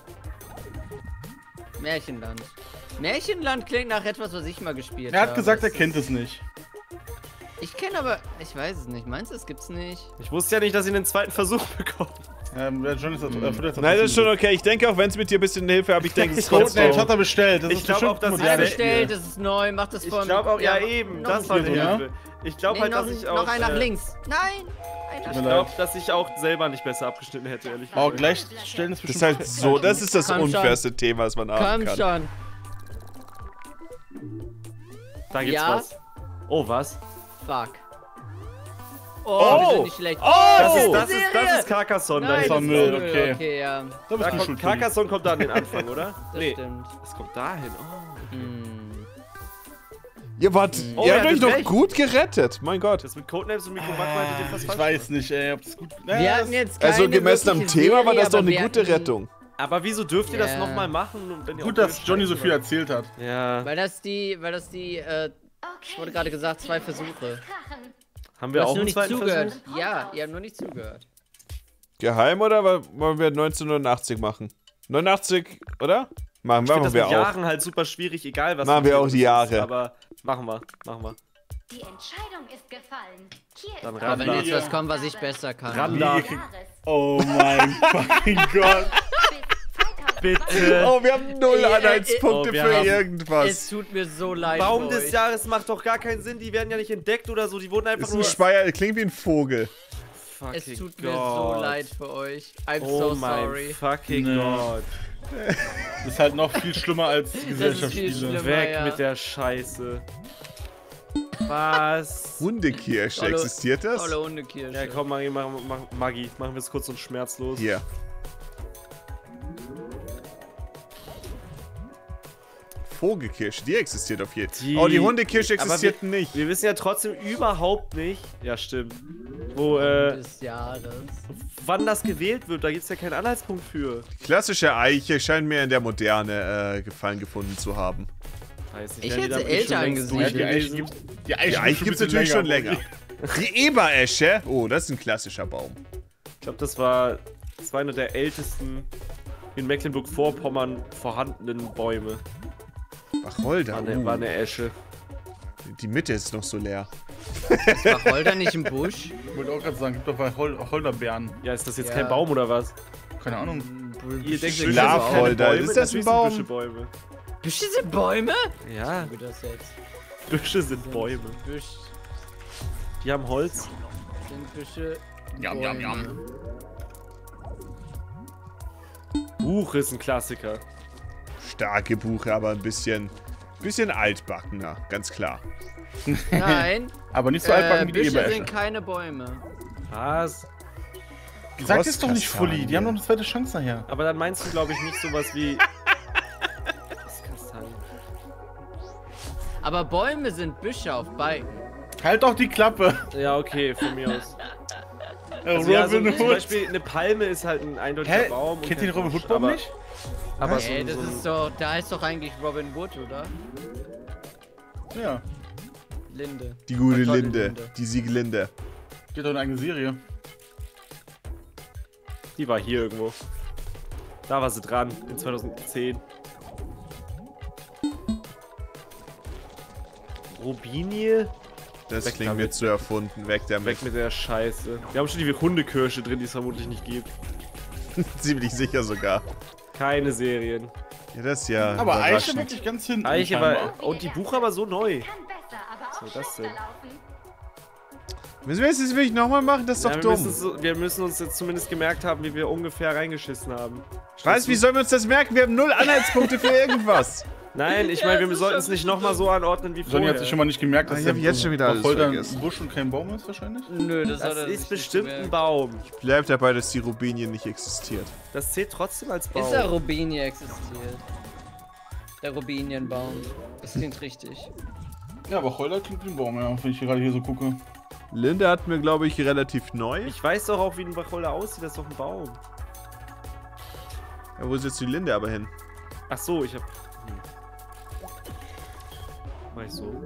S4: Märchenland. Märchenland klingt nach etwas, was ich mal gespielt habe.
S3: Er hat gesagt, er
S4: Das
S3: kennt
S4: ist-
S3: es nicht.
S4: Ich kenne aber, ich weiß es nicht. Meinst du, es gibt's nicht?
S2: Ich wusste ja nicht, dass ihr einen zweiten Versuch bekommt.
S3: Ähm, der John ist
S4: Hm.
S3: äh, Philipp hat
S1: Nein, das ist schon
S3: trotzdem-
S1: okay. Ich denke auch, wenn es mit dir ein bisschen Hilfe habe, ich denke, es ist
S3: Codenames
S1: trotzdem.
S3: hat er bestellt. Das
S2: Ich
S3: ist
S2: glaub
S3: bestimmt
S2: auch, dass
S3: ein
S2: ich
S4: Hat er
S3: modernes
S4: bestellt,
S3: Spiel.
S4: das ist neu, macht das
S2: Ich
S4: vor
S2: glaube auch, ja, eben,
S4: noch
S2: das
S4: ein
S2: war
S3: hier
S2: der
S3: so, ne?
S2: Hilfe. Ich glaube
S4: Nee,
S2: halt,
S4: noch,
S2: dass ich
S4: noch
S2: auch.
S4: ein nach
S2: äh,
S4: links. Nein! Ein nach
S2: Ich
S3: Tut mir
S2: glaube, dass ich auch selber nicht besser abgeschnitten hätte, ehrlich
S3: Oh,
S2: gesagt.
S3: gleich stellen es
S1: Das ist
S3: bestimmt.
S1: halt so, das ist das
S4: Komm schon.
S1: unfairste Thema, was man haben
S4: Komm
S1: kann.
S4: schon.
S2: Da gibt's
S4: Ja.
S2: was. Oh, was?
S4: Fuck. Oh,
S1: Oh!
S4: wir sind nicht schlecht.
S1: Oh!
S2: Das ist, das ist,
S4: Serie!
S2: das ist Carcassonne.
S4: Nein,
S2: da
S3: ist doch
S4: das ist
S3: Müll,
S4: Müll,
S3: okay.
S4: okay, ja.
S3: Da bist
S2: Da
S3: du
S2: kommt,
S3: schuld.
S2: Carcassonne kommt da an den Anfang, oder?
S4: Das
S2: Nee,
S4: stimmt.
S2: das kommt dahin. Oh.
S4: Hm.
S1: Ihr wart,
S2: Oh,
S1: ihr
S2: er
S1: habt
S2: hat
S1: euch noch
S2: recht.
S1: gut gerettet. Mein Gott.
S2: Das mit Codenames und Mikro Magma hätte ich
S3: Ah,
S2: fast
S3: ich
S2: falsch
S3: weiß
S2: gemacht.
S3: nicht, ey, ob das gut.
S4: Wir
S3: Ja,
S4: hatten jetzt keine
S1: Also gemessen am
S4: wirkliche
S1: Thema war
S4: Serie,
S1: das doch
S4: aber
S1: eine
S4: wir
S1: gute
S4: hatten-
S1: Rettung.
S2: Aber wieso dürft ihr das
S4: Ja.
S2: nochmal machen? Wenn ihr
S3: gut,
S2: auch
S3: dass Johnny so viel
S2: Scheiße
S3: erzählt hat.
S2: macht? Ja.
S4: Weil das die, weil das die, äh,
S5: Okay.
S4: wurde gerade gesagt, zwei Versuche.
S5: Krachen.
S2: Haben
S4: du
S2: wir
S4: hast
S2: auch
S4: nur
S2: einen
S4: nicht
S2: zweiten
S4: zugehört.
S2: Versuch?
S4: Ja, ihr habt nur nicht zugehört.
S1: Geheim oder wollen wir neunzehnhundertneunundachtzig machen? neunundachtzig, oder? Machen,
S2: Ich finde
S1: machen
S2: das
S1: wir
S2: mit
S1: auch.
S2: Jahren halt super schwierig, egal was.
S1: Machen
S2: für
S1: wir
S2: ein
S1: auch die
S2: Film es ist,
S1: Jahre.
S2: Aber machen wir, machen wir.
S5: Die Entscheidung ist gefallen. Hier
S2: Dann
S5: ist
S2: ran
S4: Aber wenn
S2: da.
S4: jetzt was kommt, was ich besser kann.
S2: Ran
S3: Wie
S2: da.
S3: ihr kriegt- Oh mein fucking Gott.
S2: Bitte.
S1: Oh, wir haben null
S4: Ey, ey,
S1: Anhaltspunkte
S2: oh, wir
S1: für
S2: haben-
S1: irgendwas.
S4: Es tut mir so leid.
S2: Baum
S4: für
S2: des
S4: euch.
S2: Jahres macht doch gar keinen Sinn, die werden ja nicht entdeckt oder so, die wurden einfach
S1: Ist ein
S2: nur...
S1: Speier, klingt wie ein Vogel.
S4: Es
S2: Fucking
S4: tut mir
S2: Gott.
S4: so leid für euch. I'm
S2: Oh
S4: so
S2: mein
S4: sorry.
S2: fucking
S3: Nee.
S2: Gott.
S3: Das ist halt noch viel schlimmer als
S4: viel
S3: Gesellschaftsspiele.
S4: schlimmer.
S2: Weg
S4: ja.
S2: mit der Scheiße. Was?
S1: Hundekirsche,
S4: Tolle-
S1: existiert das?
S4: Tolle Hundekirsche.
S2: Ja, komm, Maggi, mach, mach, Maggi, machen wir es kurz und schmerzlos.
S1: Hier. Vogelkirsche, die existiert auf jeden Fall.
S2: Die-
S1: Oh, die Hundekirsche
S2: Aber
S1: existiert nicht.
S2: Wir wissen ja trotzdem überhaupt nicht, ja stimmt, wo, äh,
S4: Des Jahres.
S2: wann das gewählt wird, da gibt es ja keinen Anhaltspunkt für.
S1: Klassische Eiche scheint mir in der Moderne äh, Gefallen gefunden zu haben.
S2: Weiß nicht,
S4: Ich
S2: werden die
S4: hätte
S2: damit nicht
S4: älter
S2: schon längst
S4: angesiedelt.
S3: Ja, die Eiche
S2: durchgelesen?
S3: gibt die Eiche
S1: Die Eiche gibt es natürlich schon länger. Die Eberesche. Oh, das ist ein klassischer Baum.
S2: Ich glaube, das war, das war einer der ältesten in Mecklenburg-Vorpommern vorhandenen Bäume.
S1: Wacholder.
S2: War eine,
S1: uh,
S2: war eine Esche.
S1: Die Mitte ist noch so leer.
S4: War Holder nicht im Busch?
S3: Ich wollte auch gerade sagen, gibt doch bei Hol Holderbeeren.
S2: Ja, ist das jetzt
S4: Ja.
S2: kein Baum oder was?
S3: Keine Ahnung.
S2: Ihr denkt,
S4: Büsche
S2: Büsche
S4: sind
S2: sind keine
S1: Schlafholder.
S2: Bäume?
S1: Ist das ein
S2: Natürlich
S1: Baum?
S2: Sind Büsche Bäume.
S4: Büsche sind Bäume?
S2: Ja,
S4: Wie das jetzt?
S2: Büsche sind Bäume.
S4: Büsch
S2: Die haben Holz.
S4: sind Büsche.
S3: Jam, jam, jam.
S4: Bäume.
S2: Buch ist ein Klassiker.
S1: Starke Buche, aber ein bisschen, bisschen altbackener, ganz klar.
S4: Nein,
S3: Aber nicht so
S4: äh,
S3: altbacken wie die
S4: Büsche
S3: Eberesche.
S4: sind keine Bäume.
S2: Was?
S3: Sag das doch nicht,
S1: Crosskastanie.
S3: Fully. Die haben noch eine zweite Chance nachher.
S2: Aber dann meinst du, glaube ich, nicht sowas wie
S4: Aber Bäume sind Büsche auf Balken.
S3: Halt doch die Klappe.
S2: Ja, okay, von mir aus.
S3: Äh,
S2: Also, ja, so,
S3: Robin
S2: zum
S3: Hood.
S2: Beispiel eine Palme ist halt ein eindeutiger
S3: Hä?
S2: Baum. und
S3: Kennt ihr den
S2: kein
S3: Robin
S2: Busch,
S3: Hood Baum
S2: aber-
S3: nicht?
S2: Aber so,
S4: Ey,
S2: ein-
S4: das
S2: so ein-
S4: ist doch, da heißt doch eigentlich Robin Wood, oder?
S3: Ja.
S4: Linde.
S1: Die gute
S4: Eine tolle
S1: Linde.
S4: Linde.
S1: Die Sieglinde.
S3: Geht doch eine eigene Serie.
S2: Die war hier irgendwo. Da war sie dran, in zweitausendzehn. Robinie?
S1: Das
S2: Weg
S1: klingt mir
S2: damit.
S1: zu erfunden. Weg damit.
S2: Weg mit der Scheiße. Wir haben schon die Hundekirsche drin, die es vermutlich nicht gibt.
S1: Ziemlich sicher sogar.
S2: Keine Serien.
S1: Ja, das ist ja
S3: Aber Eiche
S1: überraschend.
S3: wirklich ganz hinten.
S2: Eiche
S3: scheinbar.
S2: war. Und die Buch aber so neu.
S5: Kann besser, aber auch
S2: Was soll das
S5: schlechter
S2: denn?
S5: laufen.
S1: Müssen wir jetzt das wirklich nochmal machen? Das ist doch
S2: Ja, wir,
S1: dumm.
S2: müssen so, wir müssen uns jetzt zumindest gemerkt haben, wie wir ungefähr reingeschissen haben.
S1: Was? Wie sollen wir uns das merken? Wir haben null Anhaltspunkte für irgendwas.
S2: Nein, ich
S4: Ja,
S2: meine,
S4: das
S2: wir
S4: ist
S2: sollten
S4: schon
S2: es nicht nochmal so anordnen wie
S3: Sonny
S2: vorher.
S3: hat sich schon mal nicht gemerkt, dass
S1: Ah, ich hab
S3: der
S1: jetzt schon wieder alles
S3: Wacholder
S1: vergessen.
S3: ein Busch und kein Baum ist wahrscheinlich.
S4: Nö, das, hat
S2: Das
S4: er sich
S2: ist
S4: nicht
S2: bestimmt ein
S4: gemerkt.
S2: Baum.
S1: Bleib dabei, dass die Rubinie nicht existiert.
S2: Das zählt trotzdem als Baum.
S4: Ist der Robinie existiert? Der Robinienbaum. Das klingt richtig.
S3: Ja, aber Wacholder klingt wie ein Baum, ja, wenn ich gerade hier so gucke.
S1: Linde hatten wir, glaube ich, relativ neu.
S2: Ich weiß doch auch, wie ein Wacholder aussieht. Das ist doch ein Baum.
S1: Ja, wo ist jetzt die Linde aber hin?
S2: Ach so, ich hab. Hm. Mach ich so.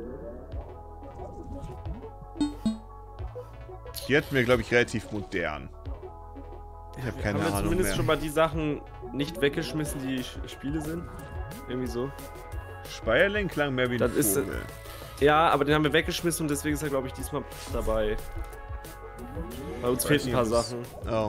S1: Die hatten wir, glaube ich, relativ modern. Ich habe keine
S2: Haben wir
S1: Ahnung
S2: zumindest
S1: mehr.
S2: schon mal die Sachen nicht weggeschmissen, die Sch- Spiele sind? Irgendwie so.
S1: Speierling klang mehr wie ein
S2: Das ist-
S1: Vogel.
S2: Ja, aber den haben wir weggeschmissen und deswegen ist er, glaube ich, diesmal dabei. Bei uns fehlen ein paar
S1: nicht, ob es-
S2: Sachen.
S1: Oh,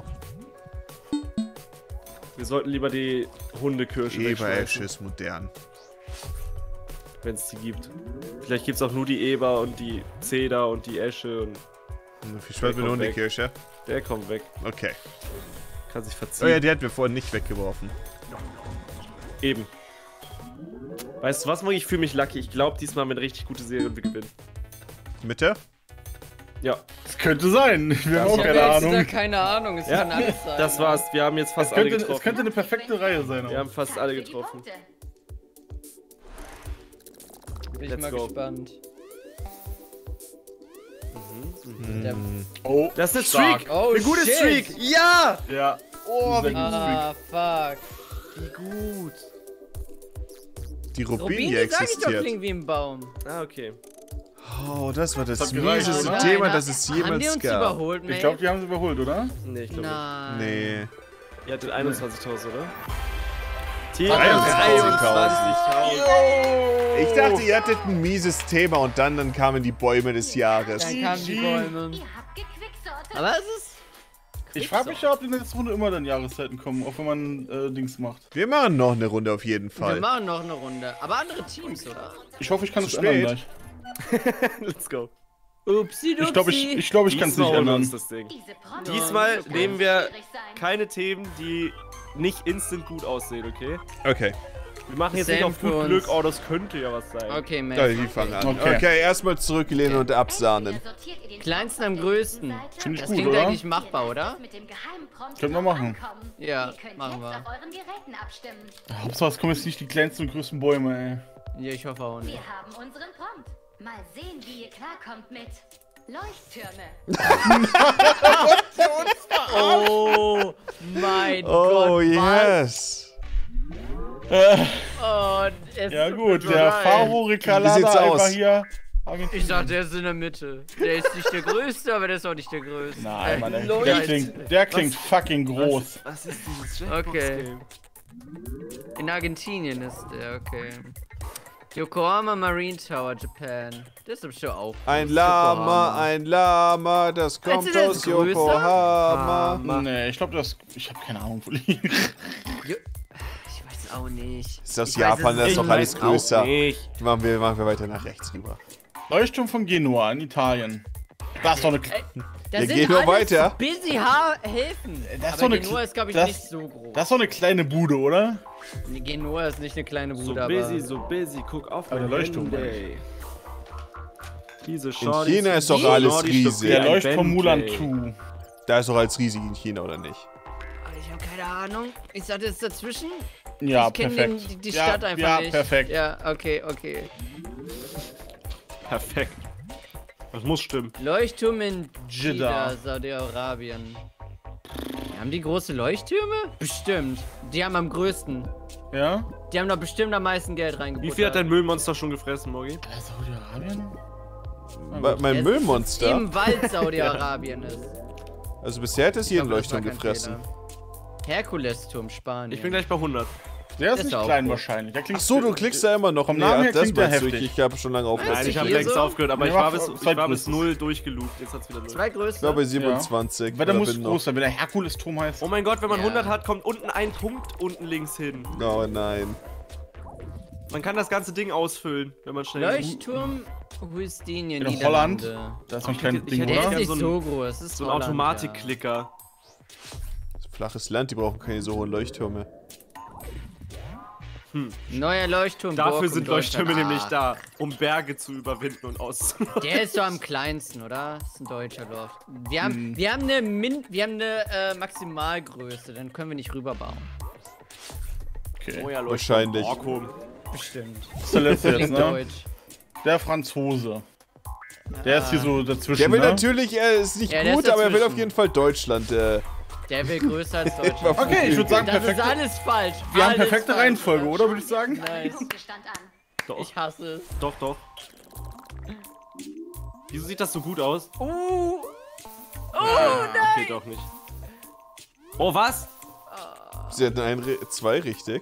S2: Wir sollten lieber die Hundekirsche wegschmeißen,
S1: Eberesche ist modern.
S2: wenn es die gibt. Vielleicht gibt es auch nur die Eber und die Zeder und die Esche und
S1: Hm, Viel Spaß mit
S2: kommt weg.
S1: Hundekirche.
S2: der kommt weg.
S1: Okay.
S2: Kann sich
S1: Oh
S2: verziehen.
S1: ja, die hatten wir vorhin nicht weggeworfen.
S2: Eben. Weißt du was, Mo? Ich fühle mich lucky. Ich glaube diesmal mit richtig gute Serie und wir gewinnen.
S1: Mitte?
S2: Ja.
S3: Das könnte sein. Wir haben
S4: Ich
S3: auch
S4: habe
S3: keine
S4: jetzt
S3: Ahnung.
S4: da keine Ahnung. Es
S2: Ja,
S4: kann alles sein.
S2: das war's. Wir haben jetzt
S3: Es
S2: fast alle
S3: könnte,
S2: getroffen.
S3: es könnte eine perfekte Reihe sein.
S2: Wir haben fast
S5: Zeit
S2: alle
S5: für die
S2: getroffen.
S5: Punkte.
S4: Bin ich
S2: Let's
S4: mal
S2: go.
S4: gespannt.
S1: Hm.
S4: Der,
S3: Oh,
S2: Das ist eine
S3: stark.
S2: Streak!
S4: Oh,
S2: eine gute
S4: shit.
S2: Streak! Ja!
S3: Ja. Oh, wie
S4: ah, fuck.
S2: Wie gut.
S1: Die Rubinie
S4: Robinie, sag ich doch,
S1: existiert.
S4: klingt wie ein Baum.
S2: Ah, okay.
S1: Oh, das war das,
S3: Das hat gereicht,
S1: mieseste
S3: oder?
S1: Thema,
S4: Nein,
S1: das es
S4: Haben die
S1: jemals
S4: uns
S1: gab.
S4: überholt,
S3: Ich
S4: Mate?
S3: glaube, die haben sie überholt, oder?
S2: Nee, ich glaube nicht.
S4: Nein.
S1: Nee.
S2: Ihr hattet einundzwanzigtausend, oder? Team
S1: dreiundzwanzigtausend. Ich
S3: Oh.
S1: dachte, ihr hattet ein mieses Thema und dann, dann kamen die Bäume des Jahres.
S4: Dann kamen die Bäume.
S5: Ihr habt gequicksortet.
S4: Aber es ist...
S3: Ich frage mich ja, ob in der letzten Runde immer dann Jahreszeiten kommen, auch wenn man äh, Dings macht.
S1: Wir machen noch eine Runde auf jeden
S4: Wir
S1: Fall.
S4: machen noch eine Runde. Aber andere Teams, oder?
S3: Ich hoffe, ich kann es
S1: Zu
S3: ändern
S1: spät.
S3: gleich.
S2: Let's go.
S4: Upsi,
S3: Ich glaube, ich, ich, glaub, ich kann es nicht
S2: Diesmal holen wir
S3: ändern.
S2: uns das Ding.
S5: Diese Promis
S2: Diesmal
S5: können
S2: nehmen wir
S5: schwierig sein.
S2: keine Themen, die nicht instant gut aussehen, okay?
S1: Okay.
S2: Wir machen jetzt
S4: Same
S2: nicht auf
S4: für
S2: gut
S4: uns.
S2: Glück, oh, das könnte ja was sein.
S4: Okay,
S1: Ja,
S4: Mate.
S1: die fangen an. Okay,
S3: Okay.
S1: erstmal zurücklehnen und absahnen.
S5: Entweder sortiert ihr den
S4: Kleinsten
S5: Prompt
S4: am
S5: auf der
S4: größten.
S5: linken Seite
S3: Finde ich
S4: Das
S3: gut,
S4: klingt
S3: oder?
S4: eigentlich machbar, oder?
S5: mit dem geheimen Prompt
S3: Können wir machen.
S5: ankommen.
S4: Ja,
S5: Ihr könnt
S4: machen
S5: jetzt
S4: wir.
S5: auf euren Geräten abstimmen.
S3: Hauptsache, es kommen jetzt nicht die kleinsten und größten Bäume, ey.
S4: Ja, ich hoffe auch nicht.
S5: Wir haben unseren Prompt. Mal sehen, wie ihr klarkommt mit Leuchttürme.
S4: Oh mein
S1: Oh,
S4: Gott,
S1: yes.
S3: Äh,
S4: was? Oh, es
S3: ja
S4: tut
S3: gut,
S4: mir
S3: der
S4: leid.
S3: Faro
S1: Wie sieht's
S3: Recalada einfach
S1: aus?
S3: hier.
S4: Ich dachte, der ist in der Mitte. Der ist nicht der Größte, aber der ist auch nicht der Größte.
S3: Nein, Mann, ey.
S4: Leute.
S3: Der klingt, der klingt fucking groß.
S2: Was ist dieses
S4: Okay.
S2: Jackbox-Game?
S4: In Argentinien ist der, okay. Yokohama Marine Tower, Japan. Das ist schon auch.
S1: Ein
S4: groß.
S1: Lama,
S4: Yokohama.
S1: ein Lama, das kommt
S4: Meinst du, das
S1: aus
S4: ist größer?
S1: Yokohama.
S3: Nee, ich glaube, das. Ich habe keine Ahnung, wo die.
S4: Jo ich weiß auch nicht.
S1: Ist das
S4: Ich
S1: Japan,
S4: weiß es
S1: das ist doch
S4: nicht.
S1: alles
S2: Auch
S1: größer.
S2: nicht.
S1: Machen wir, machen wir weiter nach rechts rüber.
S3: Leuchtturm von Genua in Italien. Das ist doch eine.
S4: Ey, Da
S1: Wir
S4: sind
S1: gehen noch
S4: alles
S1: weiter.
S4: busy Häfen.
S3: Das ist
S4: Aber
S3: doch eine
S4: Genua
S3: Kle-
S4: ist, glaube ich,
S3: das-
S4: nicht so groß.
S3: Das ist doch eine kleine Bude, oder?
S4: Nee, Genua ist nicht eine kleine
S2: So
S4: Bude, aber...
S2: busy, so busy, guck auf
S3: Aber
S2: mein
S3: der Leuchtturm,
S2: Handy. Diese
S1: In
S2: Shorties
S1: China ist doch
S2: sind
S1: alles
S2: Shorty
S1: riesig.
S2: Stück wie
S3: Der
S2: ein
S3: Leuchtturm Mulan
S2: Bentley.
S3: zwei.
S1: Da ist doch alles riesig in China, oder nicht?
S4: Ich habe keine Ahnung. Ich sagte jetzt dazwischen.
S3: Ja,
S4: ich kenne
S3: perfekt.
S4: die, die
S3: ja,
S4: Stadt einfach
S3: ja,
S4: nicht.
S3: perfekt.
S4: Ja, okay, okay.
S2: Perfekt. Das muss stimmen.
S4: Leuchtturm in
S3: Jeddah.
S4: Jeddah, Saudi-Arabien. Haben die große Leuchttürme? Bestimmt. Die haben am größten.
S3: Ja?
S4: Die haben doch bestimmt am meisten Geld reingebuttert.
S2: Wie viel hat dein Müllmonster schon gefressen, Morgi?
S3: Äh, Saudi-Arabien?
S1: Me- Mein
S4: Es
S1: Müllmonster.
S4: Im Wald Saudi-Arabien ist.
S1: Also bisher hat es jeden
S4: Ich glaub, das war
S1: Leuchtturm
S4: kein
S1: gefressen.
S4: Fehler. Herkulesturm, Spanien.
S2: Ich bin gleich bei hundert.
S3: Der ist
S4: Ist
S3: nicht
S4: auch
S3: klein
S4: gut.
S3: wahrscheinlich. Der klingt
S1: Ach so, du klickst da immer noch.
S3: Vom
S1: Nee,
S3: Namen
S1: ach,
S3: her
S1: das
S3: klingt der
S1: meinst du. Ich,
S3: heftig.
S1: ich habe schon lange aufgehört.
S2: Nein, ich
S4: hier
S2: habe längst
S4: so?
S2: aufgehört, aber
S3: Ja,
S2: ich war
S3: mach
S2: bis,
S3: zwei
S2: ich war bis
S3: Größtes.
S2: null durchgeloopt. Jetzt hat's wieder null.
S4: Zwei Größe.
S1: Ich glaube bei siebenundzwanzig.
S3: Weil der
S1: oder
S3: muss
S1: bin noch-
S3: groß sein, wenn der Herkulesturm heißt.
S2: Oh mein Gott, wenn man
S4: Ja.
S2: hundert hat, kommt unten ein Punkt unten links hin.
S1: Oh nein.
S2: Man kann das ganze Ding ausfüllen, wenn man schnell...
S4: Leuchtturm Huistinien,
S3: In Holland.
S4: Niederlande.
S3: Da ist noch ein
S2: Ich
S3: kleines
S2: hätte-
S3: Ding,
S2: ich
S4: Der
S2: hätte
S4: ist
S3: oder?
S4: nicht
S2: so ein-
S4: so groß. Das ist
S2: So ein
S4: Holland,
S2: Automatik-Klicker.
S1: Flaches Land, die brauchen keine so hohen Leuchttürme.
S4: Ja. Neuer Leuchtturm.
S2: Dafür
S4: Borkum,
S2: sind
S4: Deutschland.
S2: Leuchttürme nämlich
S4: Ah,
S2: da, um Berge zu überwinden und auszumachen.
S4: Der ist doch am kleinsten, oder? Das ist ein deutscher Loft. Wir haben,
S3: Hm.
S4: wir haben eine Min wir haben eine äh, Maximalgröße, dann können wir nicht rüberbauen.
S3: Okay.
S2: Oh ja, Leuchtturm.
S1: Wahrscheinlich.
S2: Borkum.
S4: Bestimmt.
S3: Das ist der letzte jetzt,
S4: Klingt
S3: ne?
S4: deutsch.
S3: Der Franzose. Der ist hier so dazwischen,
S1: Der will
S3: ne?
S1: natürlich, er ist nicht
S4: Ja, der
S1: gut,
S4: ist
S1: aber er will
S4: dazwischen.
S1: auf jeden Fall Deutschland. Äh,
S4: Der will größer als Deutschland.
S3: Okay, ich würde sagen,
S4: Das ist
S3: perfekte,
S4: alles falsch.
S3: wir haben
S4: alles
S3: perfekte
S4: falsch.
S3: Reihenfolge, oder? Würde ich sagen.
S4: Nice.
S5: Punktestand an.
S2: Doch,
S4: Ich hasse es.
S2: doch, doch. Wieso sieht das so gut aus?
S4: Oh, oh
S2: Ah, okay, doch nicht. Oh, was?
S1: sie hatten ein, Ri- zwei richtig.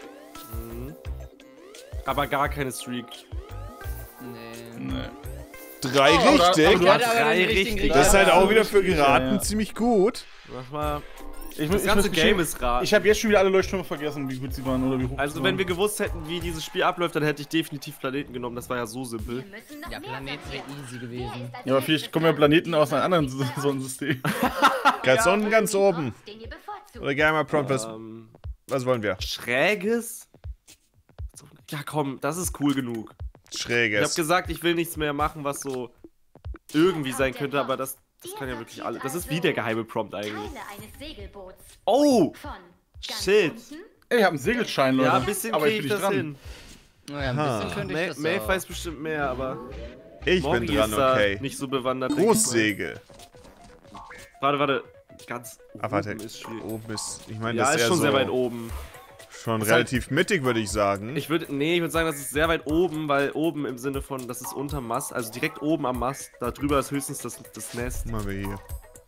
S2: Aber gar keine Streak.
S4: Nee.
S3: Nee.
S1: Drei
S3: Oh, oder-
S1: richtig.
S3: aber du
S4: Ja,
S3: hast
S4: aber
S2: drei
S4: den richtigen
S2: richtig.
S4: kriegt
S1: Das ist
S4: er.
S1: halt auch wieder für geraten
S3: Ja, ja.
S1: ziemlich gut.
S2: Mach mal.
S3: Ich muss,
S2: Das
S3: ich
S2: ganze
S3: muss
S2: Game
S3: gestehen,
S2: ist rar.
S3: ich habe jetzt schon wieder alle Leuchttürme vergessen, wie gut sie waren oder wie hoch
S2: Also
S3: sie
S2: wenn
S3: waren.
S2: wir gewusst hätten, wie dieses Spiel abläuft, dann hätte ich definitiv Planeten genommen. Das war ja so
S5: Wir
S2: simpel.
S5: müssen noch
S4: Ja,
S5: mehr
S4: Planet wäre
S5: servieren.
S4: easy
S5: Wer
S4: gewesen.
S5: ist als
S3: Ja, aber vielleicht
S5: nächstes
S3: kommen ja
S5: dran?
S3: Planeten aus einem anderen S- Sonnensystem.
S1: Ganz unten, ganz oben.
S5: Den ihr bevorzugt.
S1: Oder gerne mal Prompt, was,
S2: Ähm,
S1: was wollen wir?
S2: schräges? Ja komm, das ist cool genug. Ich habe
S1: Schräges.
S2: gesagt, ich will nichts mehr machen, was so irgendwie sein könnte, aber das, das kann ja wirklich alles. Das ist wie der geheime Prompt eigentlich.
S5: Teile eines Segelboots.
S2: Oh!
S5: Von ganz
S2: Shit.
S5: unten
S3: Ey, ich hab einen Segelschein, Leute.
S2: Ja, ein bisschen
S3: aber
S2: kriege
S3: ich
S2: ich
S3: bin
S2: das
S3: nicht
S2: hin.
S4: Naja, ein
S1: Aha.
S4: bisschen könnte ich
S2: Maeve
S4: das
S2: Maeve
S4: auch.
S2: weiß bestimmt mehr, aber
S1: Ich
S2: Morgi
S1: bin dran,
S2: ist da
S1: okay.
S2: nicht so bewandert. denke ich
S1: Großsegel.
S2: mal. Warte, warte. Ganz
S1: Ah, warte.
S2: oben ist schwierig.
S1: Oben ist, ich meine,
S2: Ja,
S1: das
S2: ist
S1: ist eher
S2: schon
S1: so,
S2: sehr weit oben.
S1: schon
S2: Ist
S1: relativ mittig, würde ich sagen.
S2: Ich würde, nee, ich würde sagen, das ist sehr weit oben, weil oben im Sinne von, das ist unterm Mast, also direkt oben am Mast. Da drüber ist höchstens das, das Nest,
S1: Mal wir hier.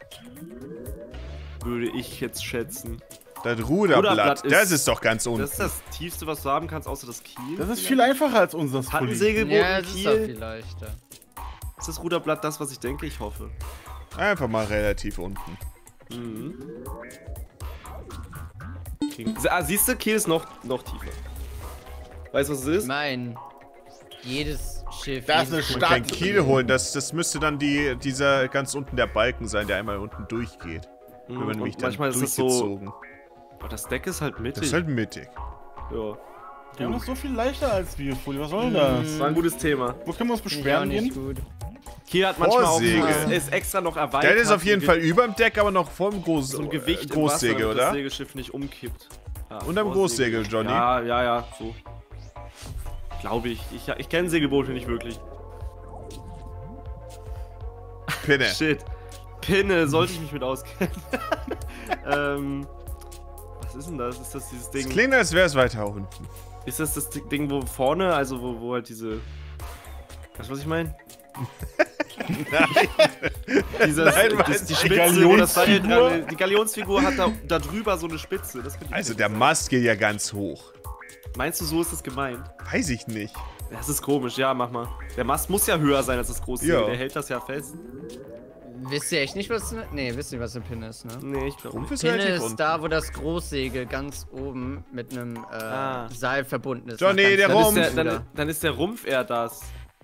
S2: würde ich jetzt schätzen.
S1: Das Ruderblatt,
S2: Ruderblatt ist-
S1: das ist doch ganz unten.
S2: Das ist das tiefste, was du haben kannst, außer das Kiel.
S3: Das ist viel einfacher als unser
S2: Hat ein
S3: Fully.
S2: Segelboot
S4: Ja,
S2: ein
S4: es ist auch viel
S2: Kiel?
S4: leichter.
S2: Ist das Ruderblatt das, was ich denke? Ich hoffe.
S1: Einfach mal relativ unten.
S2: Mhm. Ah, siehst du, Kiel ist noch, noch tiefer. Weißt du, was es
S4: Ich
S2: ist?
S4: mein, jedes Schiff.
S3: Das ist
S4: jedes
S3: eine
S1: Und kein
S3: Stadt.
S1: Kiel holen, das, das müsste dann die, dieser ganz unten der Balken sein, der einmal unten durchgeht.
S2: Mhm,
S1: Wenn man
S2: und
S1: nämlich dann
S2: manchmal ist es so.
S1: durchgezogen.
S2: Oh, das Deck ist halt mittig.
S1: Das ist halt mittig.
S2: ja.
S3: Die haben das so viel leichter als wir, Fully. Was soll denn das?
S2: Das war ein gutes Thema.
S3: Wo können wir uns
S4: Finde ich auch
S3: beschweren
S4: nicht
S3: gehen?
S4: gut.
S2: Kiel hat manchmal auch
S1: Vorsegel.
S2: ist, ist extra noch erweitert.
S1: Der ist auf jeden
S2: so
S1: Fall über dem Deck, aber noch vorm Groß
S2: so ein Gewicht
S1: äh,
S2: im Wasser,
S1: Großsegel,
S2: damit das
S1: oder?
S2: Segelschiff nicht umkippt. Ja,
S1: Und am
S2: Vorsegel.
S1: Großsegel, Johnny.
S2: Ja, ja, ja, so. Glaube ich. Ich, ich kenne Segelboote nicht wirklich.
S1: Pinne.
S2: Shit. Pinne, sollte ich mich mit auskennen. ähm, was ist denn das? Ist das dieses
S1: Das
S2: Ding?
S1: klingt, als wäre es weiter unten.
S2: Ist das das Ding, wo vorne, also wo, wo halt diese... Weißt du, was ich meine? Dieses,
S1: Nein,
S2: das,
S1: weiß
S2: die
S1: ich.
S2: Spitze, wo das Seil
S3: Galionsfigur?
S2: dran, die Galionsfigur hat da, da drüber so eine Spitze. Das könnte ich
S1: Also
S2: nicht
S1: der
S2: sein.
S1: Mast geht ja ganz hoch.
S2: Meinst du, so ist das gemeint?
S1: Weiß ich nicht.
S2: Das ist komisch, ja, mach mal. Der Mast muss ja höher sein als das große
S1: Ja.
S2: Segel, der hält das ja fest.
S4: Wisst ihr echt nicht, was. Ne nee, wisst ihr, was eine Pinne ist, ne?
S2: Nee, ich glaube
S1: Rumpf
S2: nicht.
S1: ist
S4: Pinne
S1: relativ
S4: ist
S1: unten.
S4: da, wo das Großsegel ganz oben mit einem äh,
S2: Ah.
S4: Seil verbunden ist.
S1: Johnny,
S4: Nach ganz
S1: der
S2: Dann
S1: Rumpf.
S2: ist der,
S4: Ruder.
S2: dann, dann ist der Rumpf eher das.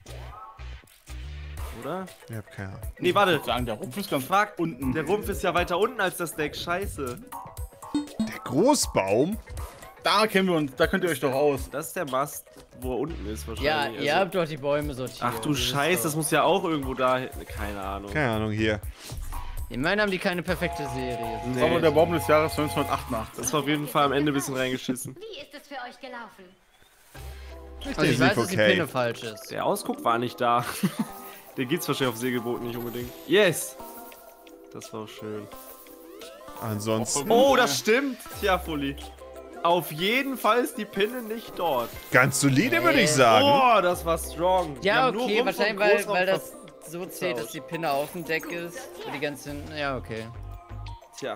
S2: Oder?
S1: Ich hab keine Ahnung.
S2: Nee, warte.
S3: Ich würde sagen, der Rumpf ist ganz
S2: Fuck,
S3: unten.
S2: der Rumpf ist ja weiter unten als das Deck. Scheiße.
S1: Der Großbaum?
S3: Da kennen wir uns, da könnt ihr euch doch aus.
S2: Das ist der Mast, wo er unten ist wahrscheinlich.
S4: Ja,
S2: Also-
S4: ihr habt doch die Bäume sortiert.
S2: Ach du
S4: Ihr wisst
S2: Scheiße, das
S4: doch.
S2: muss ja auch irgendwo da hin. Keine Ahnung.
S1: Keine Ahnung, hier.
S4: Ich meine, haben die keine perfekte Serie.
S3: Das war mal der Baum des Jahres neunzehnhundertachtundachtzig.
S2: Das war auf jeden Fall am Ende ein bisschen reingeschissen.
S5: Wie ist es für euch gelaufen?
S4: Also ich weiß, dass die
S1: okay.
S4: Pinne falsch ist.
S2: Der Ausguck war nicht da. Den gibt's wahrscheinlich auf Segelbooten nicht unbedingt. Yes! Das war auch schön.
S1: Ansonsten
S2: Oh, das stimmt! Tja, Fully. Auf jeden Fall ist die Pinne nicht dort.
S1: ganz solide, würde ich sagen.
S2: Oh, das war strong. Die
S4: Ja,
S2: haben nur
S4: okay,
S2: Rumpf
S4: wahrscheinlich,
S2: und
S4: weil,
S2: Großraum
S4: weil das
S2: ver-
S4: so zählt, dass die Pinne auf dem Deck ist. Und die ganzen. Ja, okay.
S2: Tja.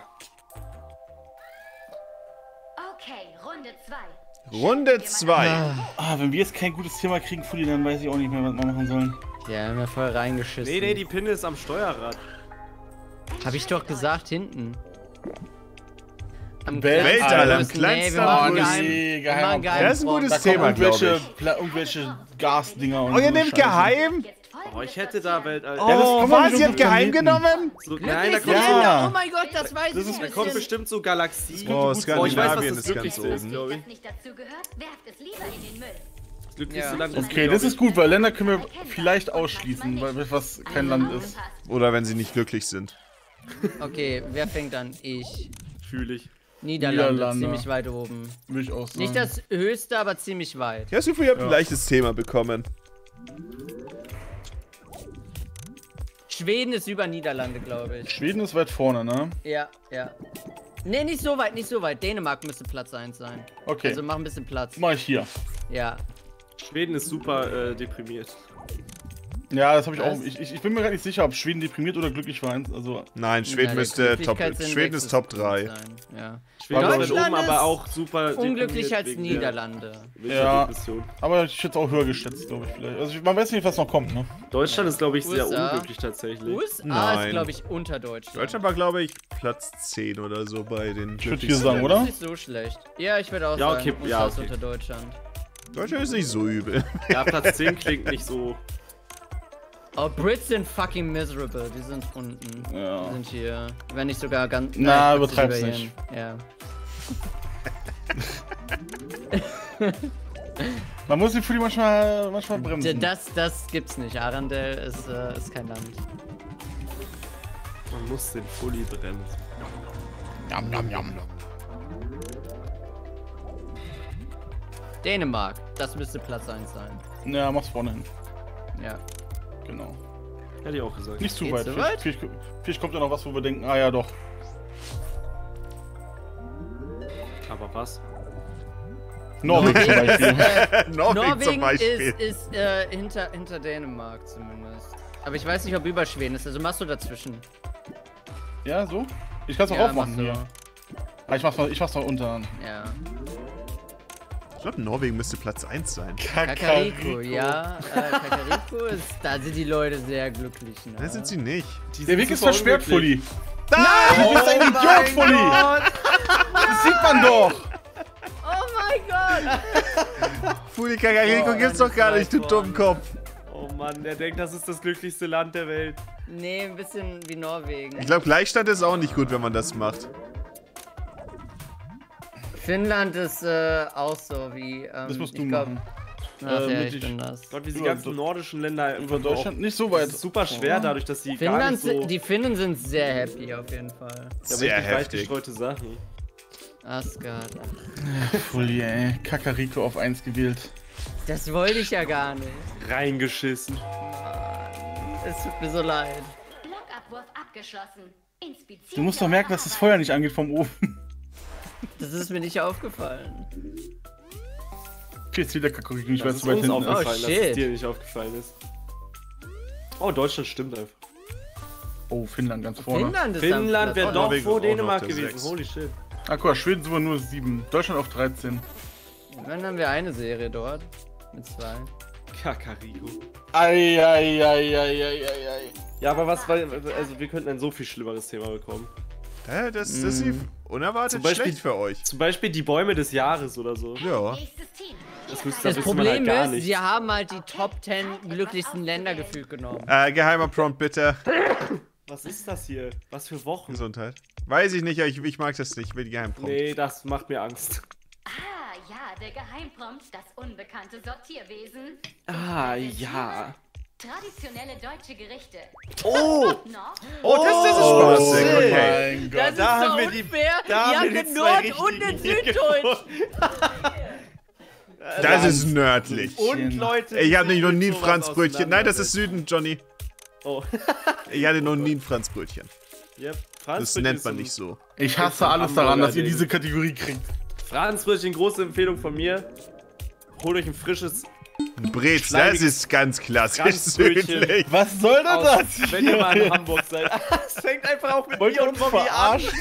S5: Okay, Runde zwei.
S1: Runde zwei.
S3: Ah, wenn wir jetzt kein gutes Thema kriegen, Fully, dann weiß ich auch nicht mehr, was wir machen sollen.
S4: Ja, haben wir voll reingeschissen.
S2: Nee, nee, die Pinne ist am Steuerrad.
S4: Hab ich doch gesagt, hinten. Am
S3: Weltall,
S4: kleinsten
S1: am
S4: größten-
S1: kleinsten
S4: Nee, wir machen
S3: größten.
S4: geheim,
S3: Nee,
S4: wir machen
S3: geheim.
S4: geheim
S1: Das ist ein gutes
S3: Da kommen
S1: Thema, glaub
S3: irgendwelche,
S1: ich.
S3: Pla irgendwelche Gasdinger und
S1: Oh, ihr
S3: so
S1: nehmt
S3: Scheiße.
S1: geheim?
S2: Oh, ich hätte da Weltall.
S3: Ja, das
S1: Oh,
S3: kann man
S1: was?
S3: nicht
S1: Ihr
S3: auf
S1: habt geheim
S3: Planeten.
S1: genommen?
S2: So, nein, da
S4: Glücklichste
S2: kommt,
S3: Ja.
S4: Länder, oh mein Gott, das weiß
S3: Das
S4: ich
S3: ist-
S2: da
S4: ein
S2: kommt
S4: bisschen.
S2: bestimmt so Galaxien.
S1: Oh,
S2: Oh, ich weiß, was
S1: Skandinavien
S2: das
S1: ist ganz
S2: glücklichste ist,
S1: oben.
S2: glaube ich.
S5: Das nicht dazu gehört, werft es lieber in den Müll.
S2: Das glücklichste
S4: Ja.
S2: Land ist,
S3: Okay,
S2: glaub
S3: das
S2: ich,
S3: ist gut, weil Länder können wir vielleicht ausschließen, weil was kein Land ist.
S1: Oder wenn sie nicht glücklich sind.
S4: Okay, wer fängt an? Ich.
S2: Fühl ich.
S4: Niederlande,
S3: Niederlande.
S4: ziemlich weit oben.
S3: Würde ich auch sagen.
S4: Nicht das höchste, aber ziemlich weit.
S1: Ich habe das Gefühl, ihr habt ein
S3: Ja.
S1: leichtes Thema bekommen.
S4: Schweden ist über Niederlande, glaube ich.
S3: Schweden ist weit vorne, ne?
S4: Ja, ja. Nee, nicht so weit, nicht so weit. Dänemark müsste Platz eins sein.
S3: Okay.
S4: Also mach ein bisschen Platz.
S3: Mach ich hier.
S4: Ja.
S2: Schweden ist super äh, deprimiert.
S3: Ja, das habe ich
S4: Was?
S3: auch. Ich, ich, ich bin mir gar nicht sicher, ob Schweden deprimiert oder glücklich war. Also,
S1: Nein,
S4: Na,
S1: Schweden
S4: der
S1: müsste Top.
S4: Glücklichkeitsindex
S1: Schweden ist Top
S4: gut
S1: drei.
S4: sein, Ja.
S2: Schweden ist weit
S4: Deutschland
S2: oben,
S4: ist
S2: aber auch super
S4: Unglücklicher als
S2: deprimiert wegen der-
S4: Niederlande.
S2: wegen der
S3: Ja.
S2: Depression.
S3: aber ich hätte es auch höher geschätzt, glaube ich, vielleicht. Also, man weiß nicht, was noch kommt, ne?
S2: Deutschland ist, glaube ich, sehr
S4: U S A.
S2: unglücklich tatsächlich.
S4: U S A
S1: Nein.
S4: ist, glaube ich, unter Deutschland.
S1: Deutschland war, glaube ich, Platz zehn oder so bei den
S3: Ich würde hier
S1: glücklichsten
S3: sagen,
S1: Ländern.
S3: oder?
S4: Ist nicht so schlecht. Ja, ich würde auch
S2: Ja,
S4: sagen,
S2: okay,
S4: U S A
S2: ja,
S4: ist
S2: okay.
S4: unter Deutschland.
S1: Deutschland ist nicht so übel.
S2: Ja, Platz zehn klingt nicht so.
S4: Oh, Brits sind fucking miserable. Die sind unten.
S3: Ja.
S4: Die sind hier. Wenn nicht sogar ganz.
S3: Na,
S4: Nein, ich putze
S3: übertreib's
S4: lieber
S3: nicht.
S4: hier hin. Ja.
S3: Man muss den Fully manchmal, manchmal
S4: D-
S3: bremsen.
S4: Das, das gibt's nicht. Arendelle ist, äh, ist kein Land.
S2: Man muss den Fully brennen.
S3: Jam, jam, jam.
S4: Dänemark. Das müsste Platz eins sein.
S3: Ja, mach's vorne hin.
S4: Ja.
S3: Genau.
S2: Hätte ich auch gesagt.
S3: Nicht zu
S4: Geht's
S3: weit.
S4: so
S3: Vielleicht,
S4: weit?
S3: vielleicht, vielleicht kommt ja noch was, wo wir denken, ah ja doch.
S2: Aber was?
S3: Norwegen zum Beispiel.
S1: Norwegen, zum
S4: Norwegen
S1: Beispiel.
S4: ist, ist äh, hinter, hinter Dänemark zumindest. Aber ich weiß nicht, ob über Schweden ist. Also machst du dazwischen.
S3: Ja, so? Ich kann's auch
S4: Ja,
S3: aufmachen
S4: mach so.
S3: hier. Ah, ich mach's mal, ich mach's mal unter.
S4: Ja.
S1: Ich glaube, Norwegen müsste Platz eins sein.
S4: Kakariko, ja. Äh, Kakariko ist. Da sind die Leute sehr glücklich. Ne?
S1: Nein, sind sie nicht.
S3: Der Weg ist
S2: super
S3: versperrt,
S2: unglücklich.
S3: Fully. Nein! Du bist ein Idiot, Fully! Das sieht man doch!
S4: Oh mein Gott!
S1: Fuli Kakariko
S4: Oh,
S1: gibt's
S4: Mann,
S1: doch gar
S4: das
S1: nicht, du
S4: war
S1: Dummkopf.
S2: Oh Mann, der denkt, das ist das glücklichste Land der Welt.
S4: Nee, ein bisschen wie Norwegen.
S1: Ich glaube, Gleichstand ist auch nicht gut, wenn man das macht.
S4: Finnland ist äh, auch so wie. Ähm,
S3: Das musst du
S4: ich glaub,
S3: machen.
S4: Ach,
S3: Äh,
S4: ja,
S3: mit
S4: ich
S3: ich-
S4: bin das.
S2: Gott, wie die
S3: Über-
S2: ganzen nordischen Länder
S3: Über Deutschland nicht so weit.
S2: Das ist super schwer, dadurch, dass sie gar
S4: Finnland,
S2: nicht so...
S4: si- die Finnen sind sehr happy auf jeden Fall.
S2: ja,
S1: Sehr
S2: richtig weit
S1: heftig.
S2: gestreute Sachen.
S4: Asgard.
S3: Fully, ey. Kakariko auf eins gewählt.
S4: Das wollte ich ja gar nicht.
S2: Reingeschissen.
S4: Es tut mir so leid.
S5: Blockabwurf abgeschlossen. Inspiziert
S3: Du musst doch merken, dass das Feuer nicht angeht vom Ofen.
S4: Das ist mir nicht aufgefallen.
S3: Okay, jetzt wieder Kakariko, ich
S2: Das
S3: weiß,
S2: ist
S3: wo weit
S2: uns
S3: hinten ist.
S2: aufgefallen,
S4: Oh,
S2: dass es
S4: shit.
S2: dir nicht aufgefallen ist. Oh, Deutschland stimmt einfach.
S3: Oh, Finnland ganz vorne.
S4: Finnland ist
S2: Finnland
S4: am
S2: wäre
S4: Platz.
S2: doch
S1: Norwegen
S2: vor
S1: auch noch
S2: Dänemark
S1: der
S2: gewesen.
S1: sechs.
S2: Holy shit.
S3: Ah, guck mal, Schweden sind wir nur sieben. Deutschland auf dreizehn.
S4: Dann haben wir eine Serie dort. Mit zwei.
S2: Kakariko.
S3: Ei, ei, ei, ei, ei, ei, ei.
S2: Ja, aber was, weil, also wir könnten ein so viel schlimmeres Thema bekommen.
S1: Hä, das, das lief unerwartet
S2: Zum Beispiel-
S1: schlecht für euch.
S2: Zum Beispiel die Bäume des Jahres oder so.
S1: Ja.
S5: Nächstes Team.
S2: Das müsste
S4: Das
S2: wissen man halt
S4: Problem
S2: gar
S4: ist,
S2: nicht.
S4: sie haben halt die Top zehn glücklichsten Länder gefühlt genommen.
S1: Äh, geheimer Prompt, bitte.
S2: Was ist das hier? Was für Wochen?
S1: Gesundheit. Weiß ich nicht, aber ich, ich mag das nicht. Ich will die Geheimprompt.
S2: Nee, das macht mir Angst.
S5: Ah, ja, der Geheimprompt, das unbekannte Sortierwesen.
S2: Ah, ja.
S5: Traditionelle deutsche Gerichte.
S2: Oh!
S5: Noch
S1: Oh, das, das ist
S2: Oh,
S1: spaßig.
S2: shit.
S1: Okay.
S3: Mein
S4: Das
S3: Gott.
S4: ist
S2: da
S4: so
S2: haben wir die-
S4: unfair.
S2: da haben
S4: Ihr
S2: wir
S4: habt
S2: die
S4: den
S2: zwei
S4: Nord- und den
S2: richtigen hier
S4: Süddeutsch.
S1: Das ist nördlich.
S2: Und Leute.
S1: Ich habe
S2: die
S1: noch
S2: sich
S1: nie ein
S2: mit sowas
S1: Franzbrötchen. Nein, das ist
S2: auseinandersetzen.
S1: Süden, Johnny.
S2: Oh.
S1: Ich hatte noch nie ein Franzbrötchen.
S2: Yep.
S1: Das
S2: Franzbrötchen
S1: nennt
S2: ist
S1: man
S2: so ein-
S1: nicht so.
S3: Ich hasse
S2: ein
S3: alles daran, dass ihr
S2: Hamburger-Ding.
S3: diese Kategorie kriegt.
S2: Franzbrötchen, große Empfehlung von mir. Holt euch ein frisches
S1: Ein Brez, das
S2: Schleimiges
S1: ist ganz klassisch
S2: Franzbrötchen.
S1: südlich.
S3: Was soll denn
S2: aus,
S3: das?
S2: wenn ihr mal in Hamburg seid. Es fängt einfach auch mit
S3: Wollt
S2: Bier
S3: ihr
S2: und
S3: uns
S2: Moggi an.
S3: verarschen?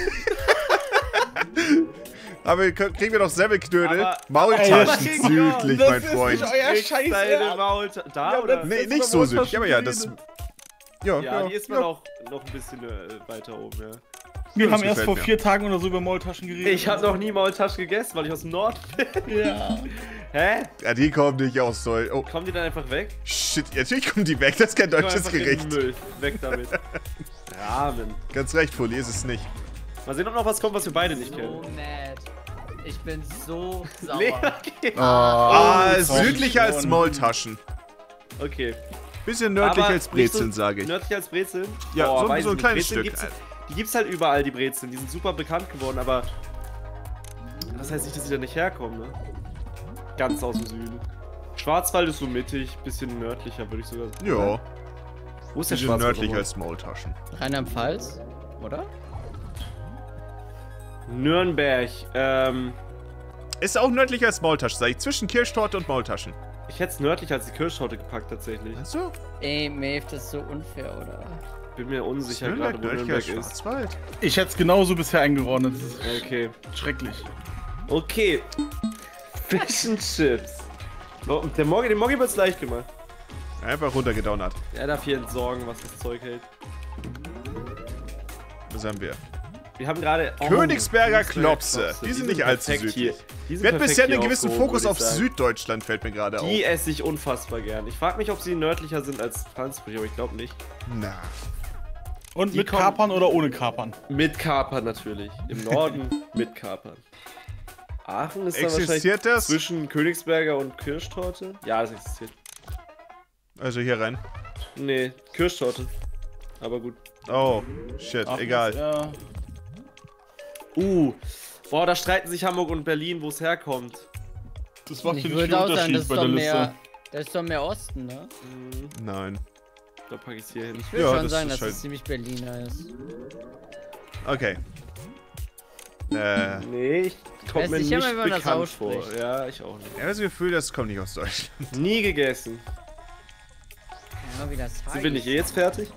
S1: Aber kriegen wir noch Semmelknödel?
S2: Aber-
S1: Maultaschen
S2: aber-
S1: südlich,
S3: Das
S1: mein
S3: ist
S1: Freund.
S3: nicht euer
S2: Kriegst
S3: Scheiß.
S2: deine
S3: Ernst.
S2: Maulta- Da
S3: Ja,
S2: oder?
S3: das-
S1: Nee,
S3: Jetzt
S1: nicht
S3: über
S1: so südlich,
S3: Maultaschen
S1: aber ja, das...
S3: geredet.
S1: Ja,
S2: Ja,
S1: ja,
S2: die isst man
S1: ja.
S2: auch noch ein bisschen äh, weiter oben, ja.
S3: Wir
S1: Das
S3: haben erst
S1: gefällt
S3: vor
S1: mir.
S3: vier Tagen oder so über Maultaschen geredet.
S2: Ich habe noch nie Maultaschen gegessen, weil ich aus dem Norden bin.
S3: Ja.
S2: Hä?
S1: Ja, die kommen nicht aus Deutsch. Oh,
S2: Kommen die dann einfach weg?
S1: shit, natürlich kommen die weg, das ist kein
S2: Kommen
S1: deutsches
S2: einfach in den
S1: Gericht.
S2: Müll. Weg damit. Rahmen.
S1: Ganz recht, Fully, ist es nicht.
S2: Mal sehen, ob noch was kommt, was wir beide nicht
S4: So
S2: kennen.
S4: mad. Ich bin so sauer.
S2: Lea, okay.
S1: Ah,
S3: das war
S1: südlicher als
S3: schon-
S1: Maultaschen.
S2: Okay.
S1: Bisschen nördlich
S2: Aber
S1: als
S2: nicht
S1: Brezeln,
S2: so,
S1: sage ich.
S2: Nördlich als Brezeln?
S1: Ja, so-
S2: weiß
S1: so ein
S2: ich nicht.
S1: kleines
S2: Brezeln
S1: Stück.
S2: Gibt's, die gibt's halt überall, die Brezeln. Die sind super bekannt geworden, aber das heißt nicht, dass sie da nicht herkommen, ne? Ganz aus dem Süden. Schwarzwald ist so mittig, bisschen nördlicher, würde ich sogar sagen.
S1: Ja,
S2: Wo ist der
S1: bisschen
S2: Schwarzwald?
S1: nördlicher
S2: nochmal?
S1: als Maultaschen.
S4: Rheinland-Pfalz, oder?
S2: Nürnberg. Ähm,
S1: Ist auch nördlicher als Maultaschen, sag ich. Zwischen Kirschtorte und Maultaschen.
S2: ich hätte es nördlich als die Kirschtorte gepackt, tatsächlich.
S1: Achso,
S4: Ey, Maeve, das ist so unfair, oder?
S2: Bin mir unsicher
S1: Nürnberg
S2: gerade, wo
S1: nördlicher als
S2: Nürnberg ist.
S1: Schwarzwald.
S3: Ich hätte es genauso bisher eingeordnet. Das ist
S2: Okay.
S3: schrecklich.
S2: Okay. Fish and Chips. Oh, der Moggi, dem Moggi wird's leicht gemacht.
S1: Einfach runtergedownert.
S2: Er darf hier entsorgen, was das Zeug hält.
S1: Was haben wir?
S2: Wir haben gerade. oh,
S1: Königsberger
S2: Königsberger
S1: Klopse. Die sind nicht allzu
S2: perfekt
S1: südlich.
S2: hier. Die sind
S1: Wir hatten
S2: perfekt
S1: bisher
S2: hier
S1: einen gewissen
S2: aufgehoben,
S1: Fokus
S2: würd
S1: auf
S2: ich sagen.
S1: Süddeutschland, fällt mir gerade auf.
S2: Die esse ich unfassbar gern. Ich frage mich, ob sie nördlicher sind als Franzbrötchen, aber ich glaube nicht.
S1: Na.
S3: Und
S2: Die
S3: mit
S2: kommen-
S3: Kapern oder ohne Kapern?
S2: Mit Kapern natürlich. Im Norden mit Kapern. Aachen ist da wahrscheinlich
S1: Existiert das?
S2: zwischen Königsberger und Kirschtorte. Ja, es existiert.
S1: Also hier rein.
S2: Nee, Kirschtorte. Aber gut.
S1: Oh, shit,
S3: Ach,
S1: egal.
S3: Ja.
S2: Uh, boah, da streiten sich Hamburg und Berlin, wo es herkommt.
S3: Das macht
S4: Ich
S3: hier nicht viel
S4: würde auch sagen, das
S3: Unterschied
S4: ist
S3: bei
S4: doch
S3: der
S4: mehr.
S3: Liste.
S4: Das ist doch mehr Osten, ne?
S2: Hm,
S1: Nein.
S2: da packe ich es hier hin.
S4: Ich würde
S1: Ja,
S4: schon
S1: das
S4: sagen,
S1: ist
S4: dass
S1: halt-
S4: es ziemlich Berliner ist.
S1: Okay. Äh,
S2: Nee, ich komm
S4: Weiß
S2: mir
S4: nicht,
S2: nicht
S4: aber wie man das
S2: bekannt vor.
S4: ausspricht.
S2: Ja, ich auch nicht.
S1: ich habe das Gefühl, das kommt nicht aus Deutschland.
S2: Nie gegessen.
S4: Ja, wie das heißt.
S2: Sind wir nicht eh jetzt fertig?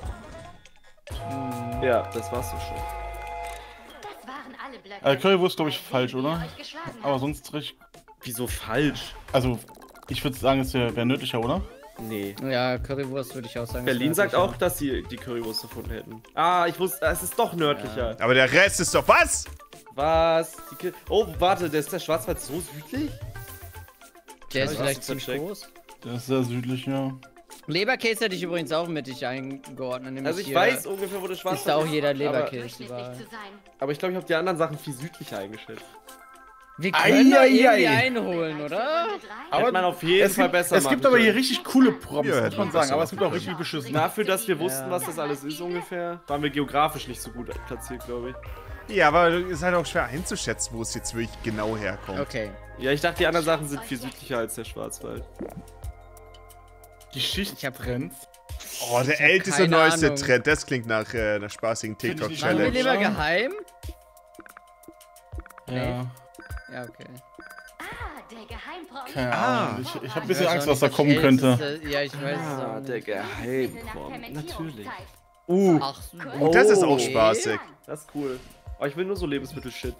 S4: Hm.
S2: Ja, das war's doch schon.
S5: Das waren alle Blöcke.
S3: Äh, Currywurst, glaube ich, falsch,
S5: Die ihr
S3: oder?
S5: euch geschlagen
S3: Aber
S5: habt.
S3: sonst recht.
S2: Wieso falsch?
S3: Also, ich würde sagen, es wäre wär nördlicher, oder?
S2: Nee.
S4: Ja, Currywurst würde ich auch sagen.
S2: Berlin
S4: ist
S2: sagt
S4: nördlicher.
S2: auch, dass sie die Currywurst erfunden hätten. Ah, ich wusste, es ist doch nördlicher.
S1: Aber der Rest ist doch was?
S2: Was? Die Ki oh, warte, der ist der Schwarzwald so südlich?
S4: Der ist
S2: Hast
S4: vielleicht
S2: du
S4: ziemlich
S2: vercheckt?
S4: groß.
S3: Der ist sehr südlich, ja.
S4: Leberkäse hätte ich übrigens auch mittig eingeordnet. nämlich
S2: Also ich
S4: hier
S2: weiß ungefähr, wo der Schwarzwald
S4: ist da auch jeder
S2: aber,
S4: Leberkäse
S5: Durchschnittlich
S4: überall.
S5: zu sein.
S2: aber ich glaube, ich habe die anderen Sachen viel südlicher eingeschätzt.
S4: Wir
S3: Ei,
S4: können doch
S3: ei,
S4: irgendwie
S3: ei.
S4: einholen, oder?
S2: Hätte man auf jeden
S3: es
S2: Fall
S3: gibt,
S2: besser
S3: es gibt
S2: machen
S3: aber hier
S2: können.
S3: richtig coole Prompts,
S1: Ja,
S3: muss
S1: hätte
S3: man
S1: man
S3: sagen.
S1: besser
S3: Aber es gibt auch
S1: machen
S3: richtig beschissen.
S2: Dafür, dass wir wussten,
S4: Ja.
S2: was das alles ist ungefähr, waren wir geografisch nicht so gut platziert, glaube ich.
S1: Ja, aber es ist halt auch schwer einzuschätzen, wo es jetzt wirklich genau herkommt.
S4: Okay.
S2: Ja, ich dachte, die anderen Sachen sind viel südlicher als der Schwarzwald.
S3: Geschichtstrends.
S1: Oh, der
S4: Ich hab
S1: älteste,
S4: keine
S1: neueste
S4: Ahnung.
S1: Trend. Das klingt nach äh, einer spaßigen
S3: Find ich nicht
S4: Machen wir
S1: TikTok-Challenge.
S4: lieber
S3: Ja.
S4: geheim?
S3: Ja.
S4: Ja, okay.
S5: Ah, der Geheimpromi.
S3: Keine
S1: Ah.
S3: Ahnung. Ich, ich habe ein
S4: Ich
S3: bisschen
S4: weiß
S3: Angst,
S4: auch
S3: was da
S4: nicht,
S3: kommen
S4: das
S3: könnte.
S4: Älteste- Ja, ich weiß es
S2: Ah,
S4: auch
S2: der
S4: nicht.
S2: Geheimprom. Natürlich.
S1: Uh,
S4: Ach so.
S1: oh, das ist auch
S4: Okay.
S1: spaßig.
S2: Das ist cool. Oh, ich will nur so Lebensmittel-Shit.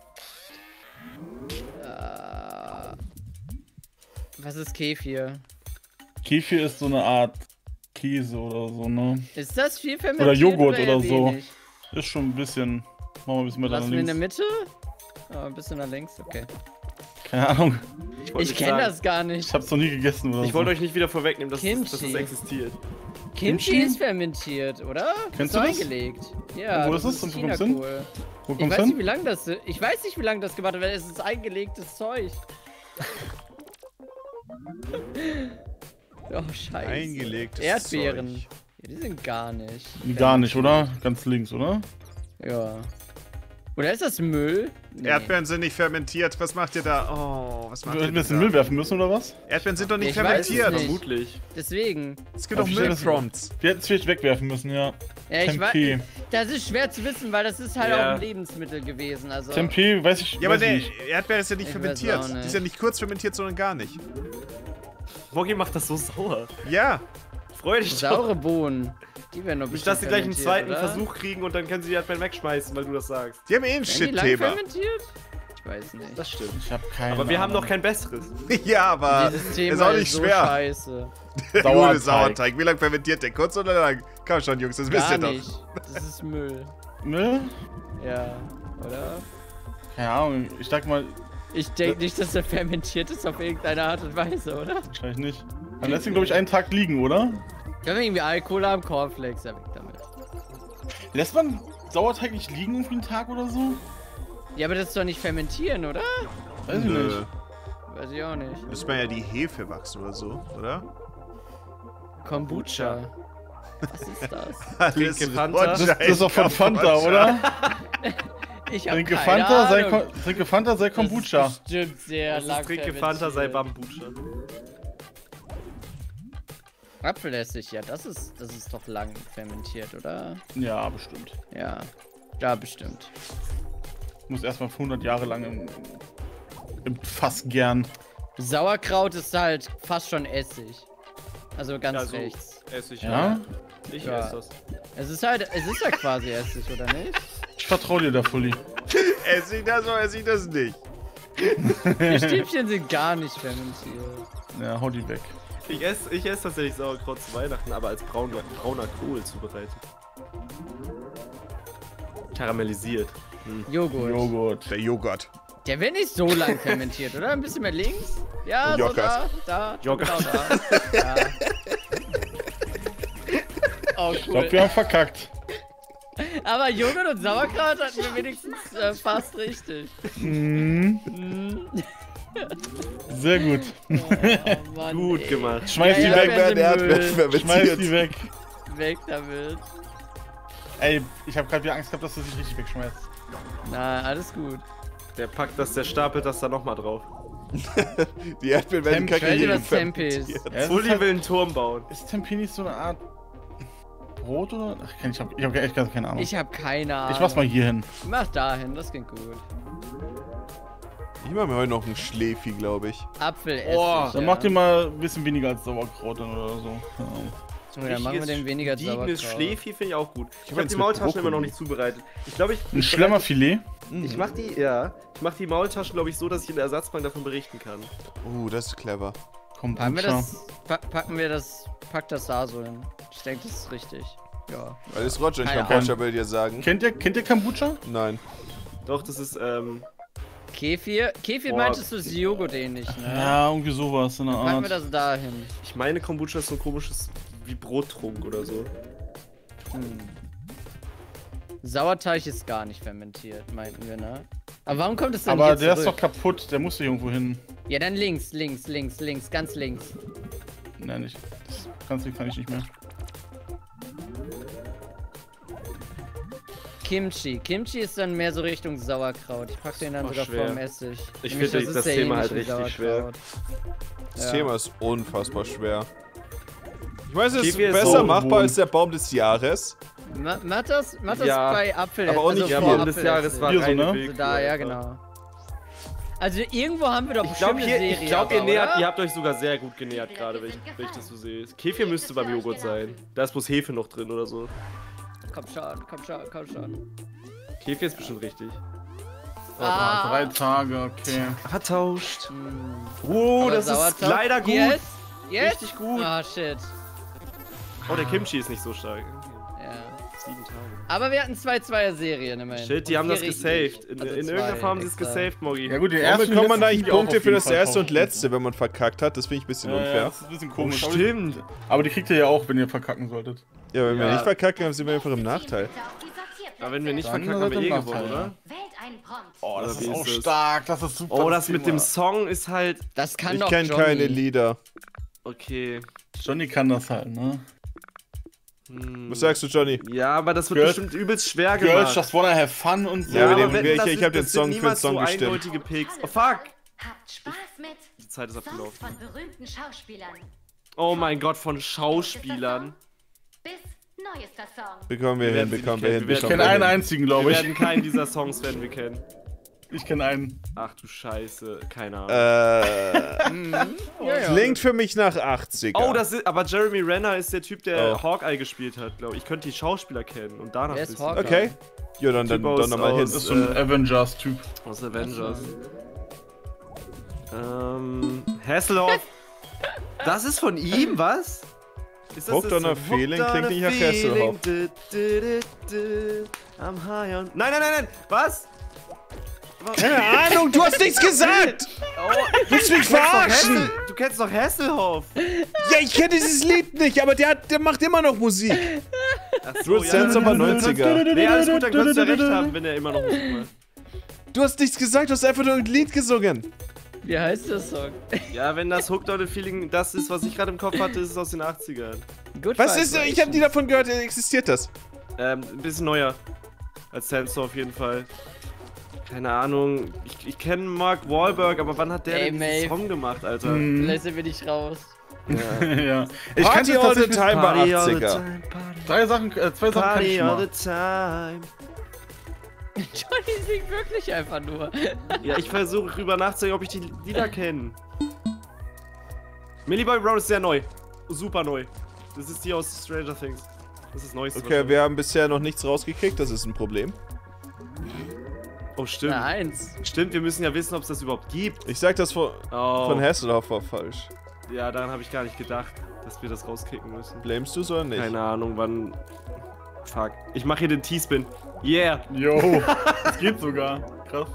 S4: Äh, was ist Kefir?
S3: Kefir ist so eine Art Käse oder so, ne?
S4: Ist das viel fermentiert
S3: Oder Joghurt
S4: eher
S3: oder so.
S4: wenig?
S3: Ist schon ein bisschen. Machen wir ein bisschen weiter nach
S4: Lassen wir in der
S3: links.
S4: Mitte? Ah, ein bisschen nach links, okay.
S3: Keine Ahnung.
S2: wollte
S4: Ich
S2: nicht
S4: kenne
S2: sagen-
S4: das gar nicht.
S3: Ich hab's noch nie gegessen oder
S2: Ich
S3: so.
S2: wollte euch nicht wieder vorwegnehmen, dass, es,
S4: Kimchi.
S2: dass es existiert.
S4: Kimchi
S3: Kimchi?
S4: ist fermentiert, oder?
S3: Kennst
S4: ist
S3: du das?
S4: eingelegt. Ja,
S3: Wo ist das? Und wo kommt's hin?
S4: China-Kohl.
S3: Wo
S4: Ich
S3: kommt's
S4: weiß nicht,
S3: hin?
S4: wie lange das. Ich weiß nicht, wie lange das gemacht wird, weil es ist eingelegtes Zeug. Oh, scheiße.
S1: Eingelegtes
S4: Erdbeeren.
S1: Zeug.
S4: Ja, die sind gar nicht.
S3: Gar nicht, oder? Ganz links, oder?
S4: Ja. Oder ist das Müll? Nee.
S1: Erdbeeren sind nicht fermentiert. Was macht ihr da? Oh, was macht
S3: Wir
S1: ihr
S3: hätten wir jetzt
S1: da?
S3: in den Müll werfen müssen, oder was?
S1: Erdbeeren sind doch nicht
S4: Ich weiß es
S1: fermentiert.
S4: nicht.
S2: Vermutlich.
S4: Deswegen.
S1: Es gibt doch
S3: Aber ich stell das-
S1: Müllprompts.
S3: Wir hätten es vielleicht wegwerfen müssen, ja.
S4: Ja, ich weiß.
S3: Tempeh.
S4: Das ist schwer zu wissen, weil das ist halt
S2: Ja.
S4: auch ein Lebensmittel gewesen. Also.
S3: Tempeh, weiß ich,
S1: Ja, aber
S3: weiß ich
S1: der
S3: nicht.
S1: Erdbeer ist ja nicht
S4: Ich weiß
S1: fermentiert.
S4: auch
S1: Die
S4: nicht.
S1: ist ja nicht kurz fermentiert, sondern gar nicht.
S2: Moggy macht das so sauer.
S1: Ja.
S2: Freu dich doch.
S4: Saure Bohnen. Die werden noch
S2: Nicht, dass sie gleich einen
S4: fermentiert,
S2: zweiten
S4: oder?
S2: Versuch kriegen und dann können sie die Erdbeeren wegschmeißen, weil du das sagst.
S1: Die haben eh ein
S4: Werden die lang
S1: Shit-Thema.
S4: fermentiert? Ich weiß nicht.
S2: Das stimmt.
S3: Ich hab keine
S2: Aber wir haben
S3: Ahnung.
S2: noch kein besseres.
S1: Ja, aber
S4: Dieses
S1: ist
S4: Thema
S1: auch nicht
S4: ist so
S1: schwer.
S4: scheiße.
S1: Der
S3: Sauerteig.
S1: gute Sauerteig. Wie lange fermentiert der? Kurz oder lang? Komm schon, Jungs, das wisst
S4: Gar
S1: ihr doch.
S4: nicht. Das ist Müll.
S3: Müll?
S4: Ja. Oder?
S3: Keine Ahnung, ich sag mal,
S4: Ich denke nicht, dass er fermentiert ist auf irgendeine Art und Weise, oder?
S3: wahrscheinlich nicht. Dann lässt ihn, glaube ich, einen Tag liegen, oder?
S4: Wenn wir irgendwie Alkohol haben, Cornflakes, ja weg damit.
S3: Lässt man Sauerteig nicht liegen irgendwie einen Tag oder so?
S4: Ja, aber das ist doch nicht fermentieren, oder?
S3: Weiß ich
S1: Nö.
S3: nicht.
S4: Weiß ich auch nicht.
S1: Müsste man ja die Hefe wachsen oder so, oder?
S4: Kombucha. Was ist das?
S1: Alles
S2: Trinke Fanta.
S1: Wodka
S3: Das, das ist doch von
S1: in
S3: Fanta,
S1: Kambodscha.
S3: oder?
S4: Ich hab
S3: Trinke
S4: keine
S3: Fanta, sei,
S4: Ahnung.
S3: Ko- Trinke Fanta, sei Kombucha.
S4: Das ist bestimmt sehr
S2: Das
S4: lang
S2: ist Trinke Fanta, sei
S4: fermentiert.
S2: Bambucha.
S4: Apfelessig, ja, das ist, das ist doch lang fermentiert, oder?
S3: Ja, bestimmt.
S4: Ja. Ja, bestimmt.
S3: Muss erstmal hundert Jahre lang im, im Fass gern.
S4: Sauerkraut ist halt fast schon Essig. Also ganz
S2: Ja, so
S4: rechts.
S2: Essig.
S3: Ja?
S2: Ich
S4: Ja.
S2: esse das.
S4: Es ist halt, es ist ja quasi Essig, oder nicht?
S3: Ich vertraue dir da, Fully.
S1: Er sieht das oder er sieht das nicht.
S4: Die Stäbchen sind gar nicht fermentiert.
S3: Ja, hau die weg.
S2: Ich esse ich ess tatsächlich Sauerkraut zu Weihnachten, aber als braun, brauner Kohl zubereitet. Karamellisiert.
S4: Joghurt.
S3: Joghurt.
S1: Der Joghurt.
S4: Der wird nicht so lang fermentiert, oder? Ein bisschen mehr links? Ja, so
S1: Joghurt.
S4: da, da.
S2: Joghurt.
S4: Genau da. Ja. Oh,
S3: Ich glaube,
S4: cool.
S3: wir haben verkackt.
S4: Aber Joghurt und Sauerkraut hatten wir wenigstens äh, fast richtig.
S3: Mhm.
S4: Mhm.
S3: Sehr gut.
S4: Oh, Mann,
S2: Gut
S4: ey.
S2: gemacht.
S3: Schmeiß
S4: Ja,
S3: die
S4: ja,
S3: weg.
S4: werden
S1: Werden Erdbeeren
S4: Müll.
S3: Schmeiß die
S1: fermentiert.
S3: weg.
S4: Weg damit.
S3: Ey, ich habe gerade wieder Angst gehabt, dass du dich richtig wegschmeißt.
S4: Na, alles gut.
S2: Der packt das, der stapelt das da nochmal drauf.
S1: Die Erdbeeren werden
S3: Tempe.
S1: kacke
S4: Ich weiß nicht,
S1: jeden
S4: was Tempe ist.
S1: fermentiert.
S3: Ja, es ist,
S2: Fully
S3: halt,
S2: will einen Turm bauen.
S3: ist Tempeh nicht so eine Art Brot oder? Ach, ich habe ich hab echt gar keine Ahnung.
S4: Ich hab keine Ahnung.
S3: Ich mach's mal hier hin.
S4: Mach dahin, das klingt gut.
S1: Ich mache mir heute noch einen Schläfi, glaube ich.
S4: Apfelessig.
S3: Oh, dann
S4: ja.
S3: macht ihr mal ein bisschen weniger als Sauerkraut dann oder so. Keine Ahnung.
S4: So, dann machen wir den weniger
S2: Gediegenes
S4: Sauerkraut.
S2: Schläfi finde ich auch gut. Ich,
S1: hab
S2: habe
S1: eins
S2: die
S1: mit
S2: Maultaschen immer noch
S1: Brokkoli.
S2: nicht zubereitet. Ich glaube, ich.
S3: Ein
S2: ich
S3: Schlemmerfilet?
S2: Ich mach die, ja. Ich mach die Maultaschen, glaube ich, so, dass ich in der Ersatzbank davon berichten kann.
S1: Uh, das ist clever.
S3: Kombucha.
S4: Packen wir das, pa packen wir das, pack das da so hin. Ich denke, das ist richtig. Ja.
S1: Weil das Roger in
S4: Keine
S1: Kambodscha will dir sagen.
S3: Kennt ihr, kennt ihr Kombucha?
S1: Nein.
S2: Doch, das ist, ähm.
S4: Kefir? Kefir
S2: Boah.
S4: meintest du ist Joghurt ähnlich, ne?
S3: Ja, irgendwie sowas in der
S4: Packen wir
S3: Art.
S4: das da hin.
S2: Ich meine, Kombucha ist so ein komisches wie Brottrunk oder so.
S4: Hm. Sauerteig ist gar nicht fermentiert, meinten wir, ne? Aber warum kommt es denn
S3: Aber
S4: hier
S3: der ist doch
S4: zurück?
S3: kaputt, der muss hier irgendwo hin.
S4: Ja, dann links, links, links, links, ganz links.
S3: Nein, nicht. Das kannst du, kann ich nicht mehr.
S4: Kimchi. Kimchi ist dann mehr so Richtung Sauerkraut. Ich pack den dann
S2: Boah,
S4: sogar
S2: schwer.
S4: vorm Essig.
S2: Ich
S4: Nämlich,
S2: finde
S4: ist
S2: das
S4: ja
S2: Thema
S4: ähnlich
S2: halt
S4: wie
S2: richtig schwer.
S4: Sauerkraut.
S1: Das
S4: Ja.
S1: Thema ist unfassbar schwer. Ich weiß, es ist
S2: Kefir ist
S1: besser
S2: so
S1: machbar
S3: wohl.
S1: als der Baum des Jahres.
S4: Ma mach das, mach das
S2: Ja,
S4: bei Apfel.
S1: aber auch nicht
S4: also
S2: Ja,
S1: viel.
S4: vor
S2: Baum des Jahres war
S3: Hier so,
S2: reine
S3: ne?
S2: Willkür,
S4: Da, ja,
S2: Alter.
S4: genau. Also irgendwo haben wir doch
S2: Ich
S4: bestimmt
S2: glaube,
S4: eine
S2: hier,
S4: Serie.
S2: ich glaub, ihr,
S4: aber,
S2: nähert,
S4: oder?
S2: ihr habt euch sogar sehr gut genähert gerade, wenn ich, wenn ich das so sehe. Kefir müsste beim Joghurt sein. Da ist bloß Hefe noch drin oder so.
S4: Komm schon, komm schon, komm schon.
S2: Kefir ist bestimmt richtig.
S4: Ah.
S3: Drei Tage, okay.
S2: Vertauscht.
S4: Hm.
S2: Oh,
S4: Aber
S2: das ist
S4: Sauerteig-
S2: leider gut.
S4: Jetzt? Jetzt?
S2: Richtig gut.
S4: Ah, shit.
S2: Oh, der Kimchi ist nicht so stark.
S4: Ja.
S2: Sieben Tage.
S4: Aber wir hatten zwei Zweier-Serien immerhin.
S2: Shit, die
S4: Und
S2: haben das
S4: vier
S2: gesaved.
S4: richtig.
S2: In,
S4: Also
S2: in
S4: zwei
S2: irgendeiner Form haben sie es
S4: extra.
S2: gesaved, Moggi.
S3: Ja gut, den
S1: Damit
S3: ersten
S1: bekommt man
S3: letzten
S1: eigentlich
S3: sind die auch
S1: Punkte
S3: auf
S1: für
S3: jeden
S1: das
S3: Fall
S1: erste und
S3: tauschen.
S1: letzte, wenn man verkackt hat. Das finde ich ein bisschen
S3: Ja, ja,
S1: unfair.
S3: das ist ein bisschen
S2: Oh,
S3: komisch. aber-
S2: stimmt.
S3: Aber die kriegt ihr ja auch, wenn ihr verkacken solltet.
S1: Ja, wenn wir
S2: Ja.
S1: nicht verkacken, dann sind wir einfach im Nachteil.
S2: Aber wenn wir nicht
S3: Dann
S2: verkacken, haben wir
S3: seid
S2: eh
S3: ihr im
S2: gewonnen,
S3: Nachteil,
S2: oder?
S5: Wählt einen Prompt.
S3: Oh, das
S2: Oder
S3: ist
S2: wie
S3: auch
S2: ist es?
S3: stark, das ist super.
S2: Oh, das mit dem
S3: Thema.
S2: Song ist halt.
S4: Das kann
S1: Ich
S4: doch
S1: kenne
S4: Johnny.
S1: keine Lieder.
S2: Okay.
S3: Johnny kann das halt, ne?
S1: Was sagst du, Johnny?
S2: Ja, aber das wird
S3: Girls-
S2: bestimmt übelst schwer
S3: Girls
S2: gemacht.
S3: just wanna have fun und so.
S1: Ja, aber
S2: aber
S1: den-
S2: wenn
S1: ich-
S2: das
S1: ich
S2: sind-
S1: hab den
S2: das sind
S1: Song für den
S2: niemals
S1: Song
S2: so
S1: gestimmt.
S2: eindeutige Picks.
S5: Hallo.
S2: Oh fuck!
S5: Habt Spaß mit
S2: Die Zeit ist
S5: Songs
S2: abgelaufen.
S5: von berühmten Schauspielern.
S2: Oh mein Gott, von Schauspielern.
S5: Bis neuester Song.
S1: Bekommen wir
S2: Wir
S1: hin,
S2: werden sie
S1: bekommen
S2: nicht
S1: wir hin.
S2: kennen. Wir
S3: Ich
S1: bekommen
S3: kenne
S1: wir
S3: einen
S1: hin.
S3: einzigen,
S2: Wir
S3: glaube ich.
S2: werden keinen dieser Songs werden wir kennen.
S3: Ich kenne einen.
S2: Ach du Scheiße, keine Ahnung.
S1: Äh, klingt für mich nach achtziger.
S2: Oh, das ist, aber Jeremy Renner ist der Typ, der
S1: Oh.
S2: Hawkeye gespielt hat, glaube ich. Ich könnte die Schauspieler kennen und danach
S4: Wer ist
S2: wissen.
S4: Hawkeye?
S1: Okay. Ja, dann, dann,
S2: Typ aus-
S1: dann nochmal
S2: aus-
S1: hin.
S3: Das ist so ein
S2: Äh,
S3: Avengers-Typ.
S2: Aus Avengers. Ähm, Hasselhoff. Das ist von ihm, was? Ist
S1: Hooked on a Feeling klingt nicht nach Hasselhoff.
S2: Du, du, du, du, I'm high on... Nein, nein, nein, nein! Was?
S1: Keine Ahnung, du hast nichts gesagt! Willst du mich verarschen?
S2: Hassel, du kennst doch Hasselhoff!
S1: Ja, ich kenne dieses Lied nicht, aber der, hat, der macht immer noch Musik.
S2: Ach
S1: True Sense aber neunziger.
S2: Nee, alles gut, dann könntest du ja recht haben, wenn er immer noch Musik macht.
S1: Du hast nichts gesagt, du hast einfach nur ein Lied gesungen.
S4: Wie heißt der Song?
S2: Ja, wenn das Hooked on a Feeling das ist, was ich gerade im Kopf hatte, ist es aus den achtzigern.
S4: Good
S1: Was ist, ich habe nie davon gehört, existiert das?
S2: Ähm, ein bisschen neuer. Als Sensor auf jeden Fall. Keine Ahnung. Ich, ich kenne Mark Wahlberg, aber wann hat der
S4: Ey,
S2: denn diesen
S4: Maeve.
S2: Song gemacht, Alter?
S3: Mhm.
S4: Lassen wir nicht raus.
S3: Ja. Ich
S1: Party
S3: kannte
S1: all the
S3: tatsächlich
S1: time war
S2: Party all the
S1: achtziger.
S2: time, party,
S3: drei Sachen, äh, zwei Sachen kann ich
S2: party
S3: schon
S2: all
S3: mal.
S2: the time.
S4: Johnny singt wirklich einfach nur.
S2: Ja, ich versuche drüber nachzudenken, ob ich die Lieder kenne. Millie Bobby Brown ist sehr neu. Super neu. Das ist die aus Stranger Things. Das ist das Neueste.
S1: Okay, wir haben bisher noch nichts rausgekriegt, das ist ein Problem.
S2: Oh, stimmt.
S4: Na, eins.
S2: Stimmt, wir müssen ja wissen, ob es das überhaupt gibt.
S1: Ich sag das von,
S2: Oh.
S1: von Hasselhoff war falsch.
S2: Ja, daran habe ich gar nicht gedacht, dass wir das rauskicken müssen.
S1: Blamest du oder nicht?
S2: Keine Ahnung, wann... Fuck. Ich mache hier den T-Spin. Yeah.
S3: Yo, das geht sogar. Krass.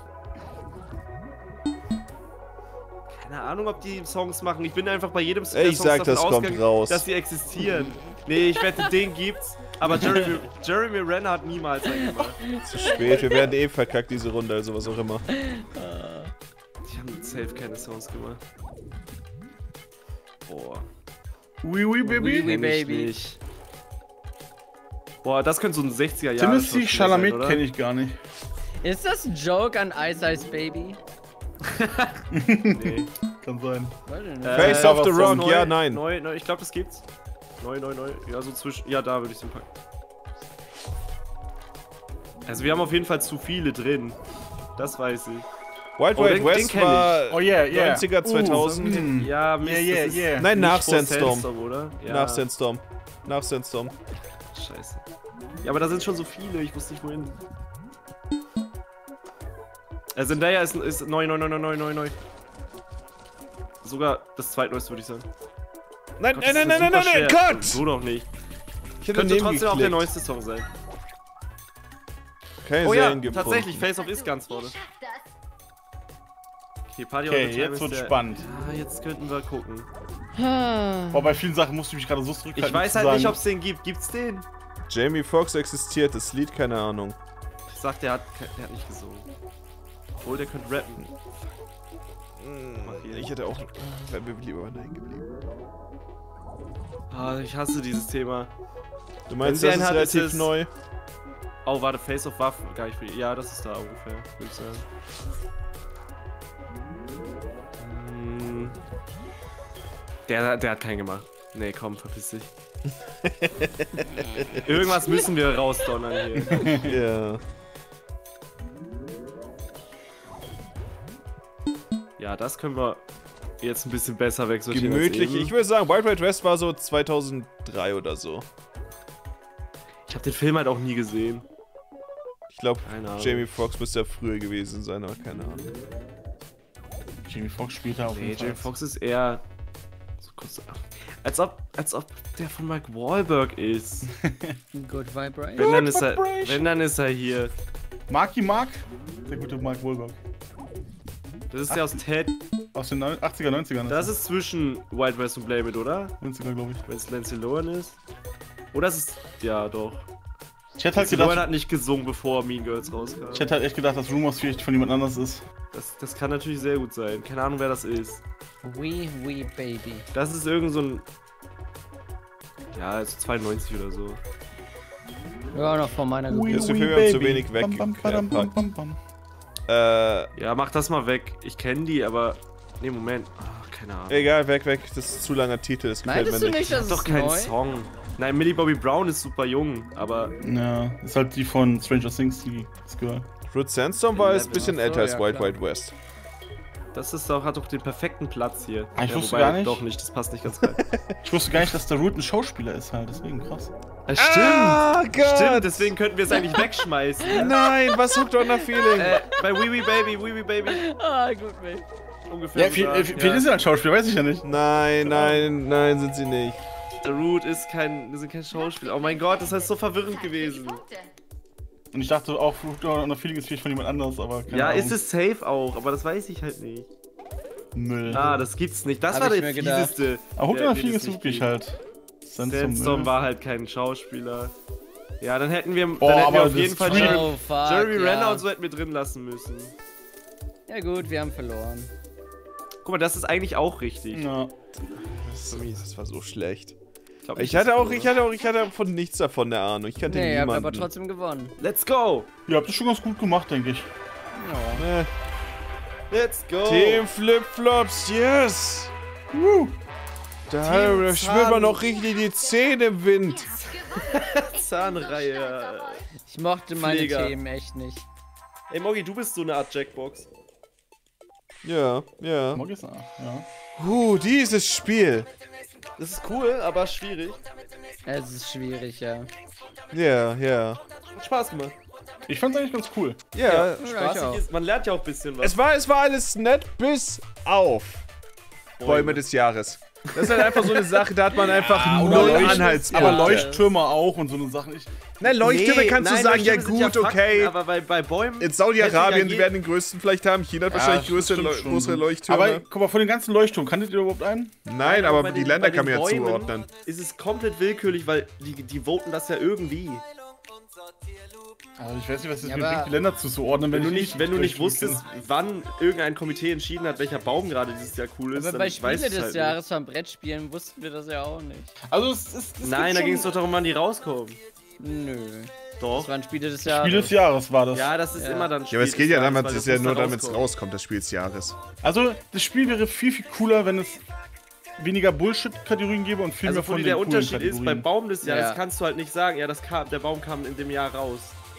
S2: Keine Ahnung, ob die Songs machen. Ich bin einfach bei jedem Song
S1: Ich sag,
S2: davon
S1: das kommt
S2: ausgegangen,
S1: raus.
S2: dass sie existieren. Nee, ich wette, den gibt's. Aber Jeremy, Jeremy Renner hat niemals einen gemacht.
S1: Zu spät, wir werden eh verkackt diese Runde, also was auch immer.
S2: Die haben safe keine Songs gemacht. Boah.
S3: Oui, oui, Baby.
S4: Oui, oui.
S2: Kenn ich
S4: Baby.
S2: nicht. Boah, das könnte so ein sechziger Jahre
S3: Timothy Chalamet kenne ich gar nicht.
S4: Ist das ein Joke an Ice Ice Baby?
S2: Nee.
S3: Kann sein.
S4: Weiß ich nicht.
S1: Face
S2: Äh,
S1: of the
S2: was
S1: Rock,
S2: neu,
S1: ja, nein.
S2: Neu, neu, ich glaube, das gibt's. Neu, neu, neu. Ja, so zwischen. Ja, da würde ich den packen. Also, wir haben auf jeden Fall zu viele drin. Das weiß ich.
S1: Wild
S2: Oh,
S1: Wild
S2: den- den
S1: West
S2: kenn ich.
S1: war
S3: Oh yeah, yeah.
S1: neunziger, zweitausend.
S3: Uh,
S2: Ja, Mist,
S3: Yeah, yeah,
S2: das ist
S3: yeah.
S1: Nein,
S2: nicht
S1: nach
S2: vor
S1: Sandstorm.
S2: Sandstorm, oder? Ja.
S1: Nach Sandstorm. Nach Sandstorm.
S2: Scheiße. Ja, aber da sind schon so viele, ich wusste nicht wohin. Äh, Zendaya ist, ist neu, neu, neu, neu, neu, neu, neu. Sogar das zweitneueste, würde ich sagen.
S1: Nein,
S2: Gott,
S1: nein,
S2: das
S1: nein,
S2: ist
S1: nein, nein,
S2: super
S1: nein,
S2: schwer.
S1: Gott!
S2: So doch nicht.
S1: Ich hätte
S2: Könnte
S1: daneben
S2: trotzdem auch der
S1: geklickt.
S2: neueste Song sein.
S1: Keine
S2: Oh ja,
S1: Serien gefunden.
S2: tatsächlich, Face Off ist ganz
S5: Ihr
S2: vorne.
S5: schafft das.
S2: Okay, Party
S3: Okay,
S2: all the Time
S3: jetzt
S2: ist
S3: wird's
S2: der-
S3: spannend.
S2: Ja, jetzt könnten wir gucken.
S3: Boah, bei vielen Sachen musste ich mich gerade so zurückhalten.
S2: Ich weiß
S3: zu
S2: halt nicht,
S3: sagen.
S2: ob es den gibt. Gibt's den?
S1: Jamie Foxx existiert, das Lied, keine Ahnung.
S2: Ich sag, der hat, ke- der hat nicht gesungen. Obwohl, der könnte rappen. Mach hier.
S1: Ich hätte auch. Wären wir lieber Nein geblieben.
S2: Ah, ich hasse dieses Thema.
S1: Du meinst,
S2: sie
S1: das
S2: einen
S1: ist
S2: hat, ist
S1: relativ
S2: es-
S1: neu?
S2: Oh, warte, Face of Waffen. Gar nicht viel. Ja, das ist da ungefähr, würde ich sagen. Hm. Der, der hat keinen gemacht. Nee, komm, verpiss dich. Irgendwas müssen wir rausdonnern hier.
S1: Ja.
S2: Ja, das können wir jetzt ein bisschen besser wegsortieren. als
S1: Gemütlich.
S2: eben.
S1: Ich würde sagen, Wild Wild West war so zweitausenddrei oder so.
S2: Ich habe den Film halt auch nie gesehen.
S1: Ich glaube,
S2: Keine Ahnung.
S1: Jamie Foxx müsste ja früher gewesen sein, aber keine Ahnung.
S3: Jamie Foxx spielt da auf
S2: Nee,
S3: jeden Fall.
S2: Jamie Foxx ist eher so kurz, als ob, als ob der von Mark Wahlberg ist.
S4: Good Vibration.
S2: Wenn dann ist er,
S3: Vibration.
S2: wenn dann ist er hier.
S3: Marky Mark? Der gute Mark Wahlberg.
S2: Das ist der aus Ted.
S3: Aus den neun- achtziger, neunzigern.
S2: Das ist zwischen Wild West und Blame It, oder?
S3: neunziger, glaube ich.
S2: Wenn es Lindsay Lohan ist. Oder ist es, ja doch.
S3: Ich hätte halt
S2: Lindsay Lohan
S3: gedacht,
S2: hat nicht gesungen, bevor Mean Girls rauskam.
S3: ich hätte halt echt gedacht, dass Rumors vielleicht von jemand anders ist.
S2: Das, das kann natürlich sehr gut sein. Keine Ahnung, wer das ist.
S4: Wee Wee Baby.
S2: Das ist irgend so ein... Ja, also zweiundneunzig oder so.
S4: Ja, noch vor meiner Geburt.
S1: Jetzt sind wir zu wenig weggepackt. Äh,
S2: Ja, mach das mal weg. Ich kenne die, aber... Nee, Moment. Ach, keine Ahnung.
S1: egal, weg, weg. Das ist zu langer Titel, das gefällt
S4: Meintest
S1: mir
S4: du
S1: nicht.
S4: nicht, dass
S2: Das ist
S4: es
S2: doch kein
S4: neu?
S2: Song. Nein, Millie Bobby Brown ist super jung, aber...
S3: Ja, ist halt die von Stranger Things, die das Girl.
S1: Fruit Sandstorm war jetzt ein bisschen
S4: Ach so,
S1: älter als
S4: ja,
S1: Wild
S4: klar.
S1: Wild West.
S2: Das ist doch, hat doch den perfekten Platz hier.
S3: Ah, ich wusste
S2: wobei,
S3: gar nicht.
S2: Doch nicht, das passt nicht ganz rein.
S3: Ich wusste gar nicht, dass der Root ein Schauspieler ist halt, deswegen krass.
S2: Ja, stimmt!
S1: Ah, Gott!
S2: Stimmt, deswegen könnten wir es eigentlich wegschmeißen.
S1: Nein, was Hooked on a Feeling?
S2: äh, bei Wee Wee Baby, Wee Wee Baby.
S4: Ah, gut, Mensch.
S2: Ungefähr.
S3: Ja, viel,
S2: so
S3: äh,
S2: sagen,
S3: viel
S2: ja.
S3: ist ja ein Schauspieler, weiß ich ja nicht.
S1: Nein, nein, nein, sind sie nicht.
S2: Der Root ist kein, wir sind kein Schauspieler. Oh mein Gott, das heißt so verwirrend gewesen.
S5: Punkte.
S3: Und ich dachte auch, Root on a Feeling ist vielleicht von jemand anderes, aber keine
S2: Ja,
S3: Ahnung.
S2: ist es safe auch, aber das weiß ich halt nicht.
S3: Müll.
S2: Ah, das gibt's nicht. Das
S4: Hab
S2: war
S4: ich
S2: der
S4: mir gedacht.
S2: fieseste.
S3: Aber Hooked
S2: der-
S3: on a
S2: den
S3: Feeling
S2: es
S3: ist
S2: nicht
S3: wirklich
S2: gibt.
S3: halt.
S2: Sandstorm war halt kein Schauspieler. Ja, dann hätten wir,
S3: Boah,
S2: dann hätten wir
S3: aber
S2: auf jeden
S3: das
S2: Fall
S3: Stream-
S2: Jeremy,
S4: Oh, fuck,
S2: Jeremy
S4: ja.
S2: Renner und so hätten wir drin lassen müssen.
S4: Ja gut, wir haben verloren.
S2: Guck mal, das ist eigentlich auch richtig.
S3: Ja.
S1: Das, das war so schlecht.
S2: glaub
S1: Ich
S2: nicht,
S1: hatte
S2: dass
S1: auch,
S2: wir
S1: ich hatte auch, ich hatte von nichts davon eine Ahnung. Ich kannte
S4: Nee, ihr habt
S1: niemanden.
S4: aber trotzdem gewonnen.
S2: Let's go!
S3: Ihr habt das schon ganz gut gemacht, denke ich.
S4: Ja.
S1: Äh,
S2: Let's go!
S1: Team Flipflops, yes! Woo. Da,
S2: Team
S1: da spürt man
S2: Zahn.
S1: noch richtig die Zähne im Wind.
S2: Zahnreihe.
S4: Ich mochte meine
S2: Pfleger.
S4: Themen echt nicht.
S2: Ey, Moggi, du bist so eine Art Jackbox.
S1: Ja, ja.
S3: Mag ich sagen, ja.
S1: Huh, dieses Spiel.
S2: Das ist cool, aber schwierig.
S4: Es ist schwierig, ja.
S1: Ja, ja.
S2: Hat Spaß gemacht.
S3: Ich fand's eigentlich ganz cool.
S1: Ja,
S4: Ja, ich
S2: Spaßig
S4: auch.
S2: ist, man lernt ja auch ein bisschen was.
S1: es war, es war alles nett bis auf Bäume des Jahres. Das ist halt einfach so eine Sache, da hat man einfach
S3: oder
S1: null
S3: Leucht-
S1: Anhaltspunkte.
S3: Aber Leuchttürme auch und so eine Sachen. Ich,
S1: Nein, Leuchttürme
S2: Nee,
S1: kannst du
S2: nein,
S1: sagen, ja
S2: Leuchttürme sind
S1: gut,
S2: Fakten,
S1: okay.
S2: Aber bei, bei Bäumen.
S1: In Saudi-Arabien,
S2: hätte
S1: die
S2: ja
S1: werden den größten vielleicht haben. China hat wahrscheinlich
S3: Ja,
S1: größere,
S3: stimmt
S1: Leu
S3: schon.
S1: größere Leuchttürme.
S3: aber guck mal, von den ganzen Leuchtturmen, kanntet ihr überhaupt einen?
S1: Nein, aber
S2: bei
S1: die
S2: den-
S1: Länder
S2: bei
S1: kann man
S2: den
S1: ja
S2: Bäumen
S1: zuordnen.
S2: Ist es komplett willkürlich, weil die, die voten das ja irgendwie.
S3: Also ich weiß nicht, was das
S4: Ja,
S3: mir
S4: aber-
S3: bringt, die Länder zuzuordnen,
S2: Wenn du
S3: ich
S2: nicht, wenn du nicht
S3: Leuchtturm
S2: wusstest, wann irgendein Komitee entschieden hat, welcher Baum gerade dieses Jahr cool ist,
S4: Aber
S2: dann
S4: bei
S2: weiß
S4: Spiele
S2: ich
S4: des
S2: halt
S4: Jahres von Brettspielen wussten wir das ja auch nicht.
S3: kenne. Also es ist. Es
S2: Nicht. Nein,
S3: gibt
S2: da
S3: schon-
S2: ging es doch darum, wann die rauskommen.
S4: Nö.
S2: Doch.
S4: Das waren Spiele des Jahres.
S3: Spiel des Jahres war das.
S2: Ja, das ist
S4: Ja.
S2: immer dann
S1: Ja, aber es
S2: Spiel
S1: geht
S2: des
S1: ja
S2: Jahres,
S1: damals,
S2: weil
S1: das
S2: das
S1: ist ja
S2: muss
S1: nur
S2: dann
S1: damit es
S2: rauskommen.
S1: rauskommt, das Spiel des Jahres.
S3: Also das Spiel wäre viel, viel cooler, wenn es weniger Bullshit-Kategorien gäbe und viel
S2: Also
S3: mehr
S2: wo
S3: von
S2: die
S3: den
S2: der
S3: coolen
S2: Unterschied ist, beim
S3: Kategorien.
S2: Baum des Jahres
S4: Ja.
S2: kannst du halt nicht sagen, ja, das kam, der Baum kam in dem Jahr raus.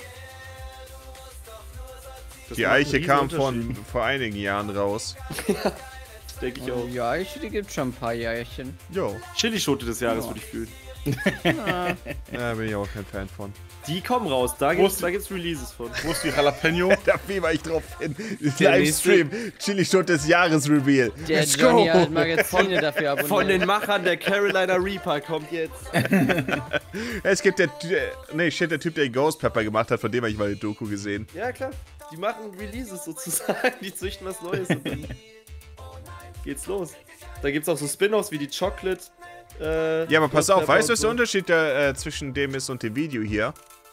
S2: Das
S1: Die
S2: macht einen
S1: Eiche
S2: riesen
S1: kam von
S2: Unterschied,
S1: vor einigen Jahren raus.
S2: denke ich auch.
S4: Ja, ich, die gibt schon ein paar Jährchen.
S1: Jo,
S2: Chili-Schote des Jahres würde ich fühlen.
S1: da bin ich auch kein Fan von.
S2: Die kommen raus, da
S3: Wo
S2: gibt's,
S3: ist-
S2: da gibt's Releases von.
S3: Wo ist die Jalapeno?
S1: Da fieber ich drauf hin.
S2: Der
S1: Livestream, Chili Shot des Jahres Reveal.
S4: Der
S1: Let's
S4: Johnny
S1: go!
S4: hat Magazine dafür abonniert.
S2: Von den Machern der Carolina Reaper kommt jetzt.
S1: Es gibt der, Ty- nee, shit, der Typ, der Ghost Pepper gemacht hat, von dem habe ich mal eine Doku gesehen.
S2: Ja, klar. Die machen Releases sozusagen. Die züchten was Neues und dann geht's los. Da gibt's auch so Spin-offs wie die Chocolate. Äh,
S1: Ja, aber pass auf, weißt du, was der
S2: so.
S1: Unterschied da, äh, zwischen dem ist und dem Video hier?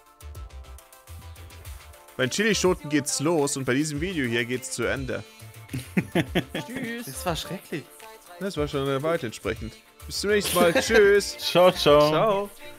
S1: Bei Chili Schoten geht's los und bei diesem Video hier geht's zu Ende.
S4: Tschüss.
S2: Das war schrecklich.
S1: Das war schon eine Wahrheit entsprechend. Bis zum nächsten Mal. Tschüss.
S3: Ciao, ciao.
S2: Ciao.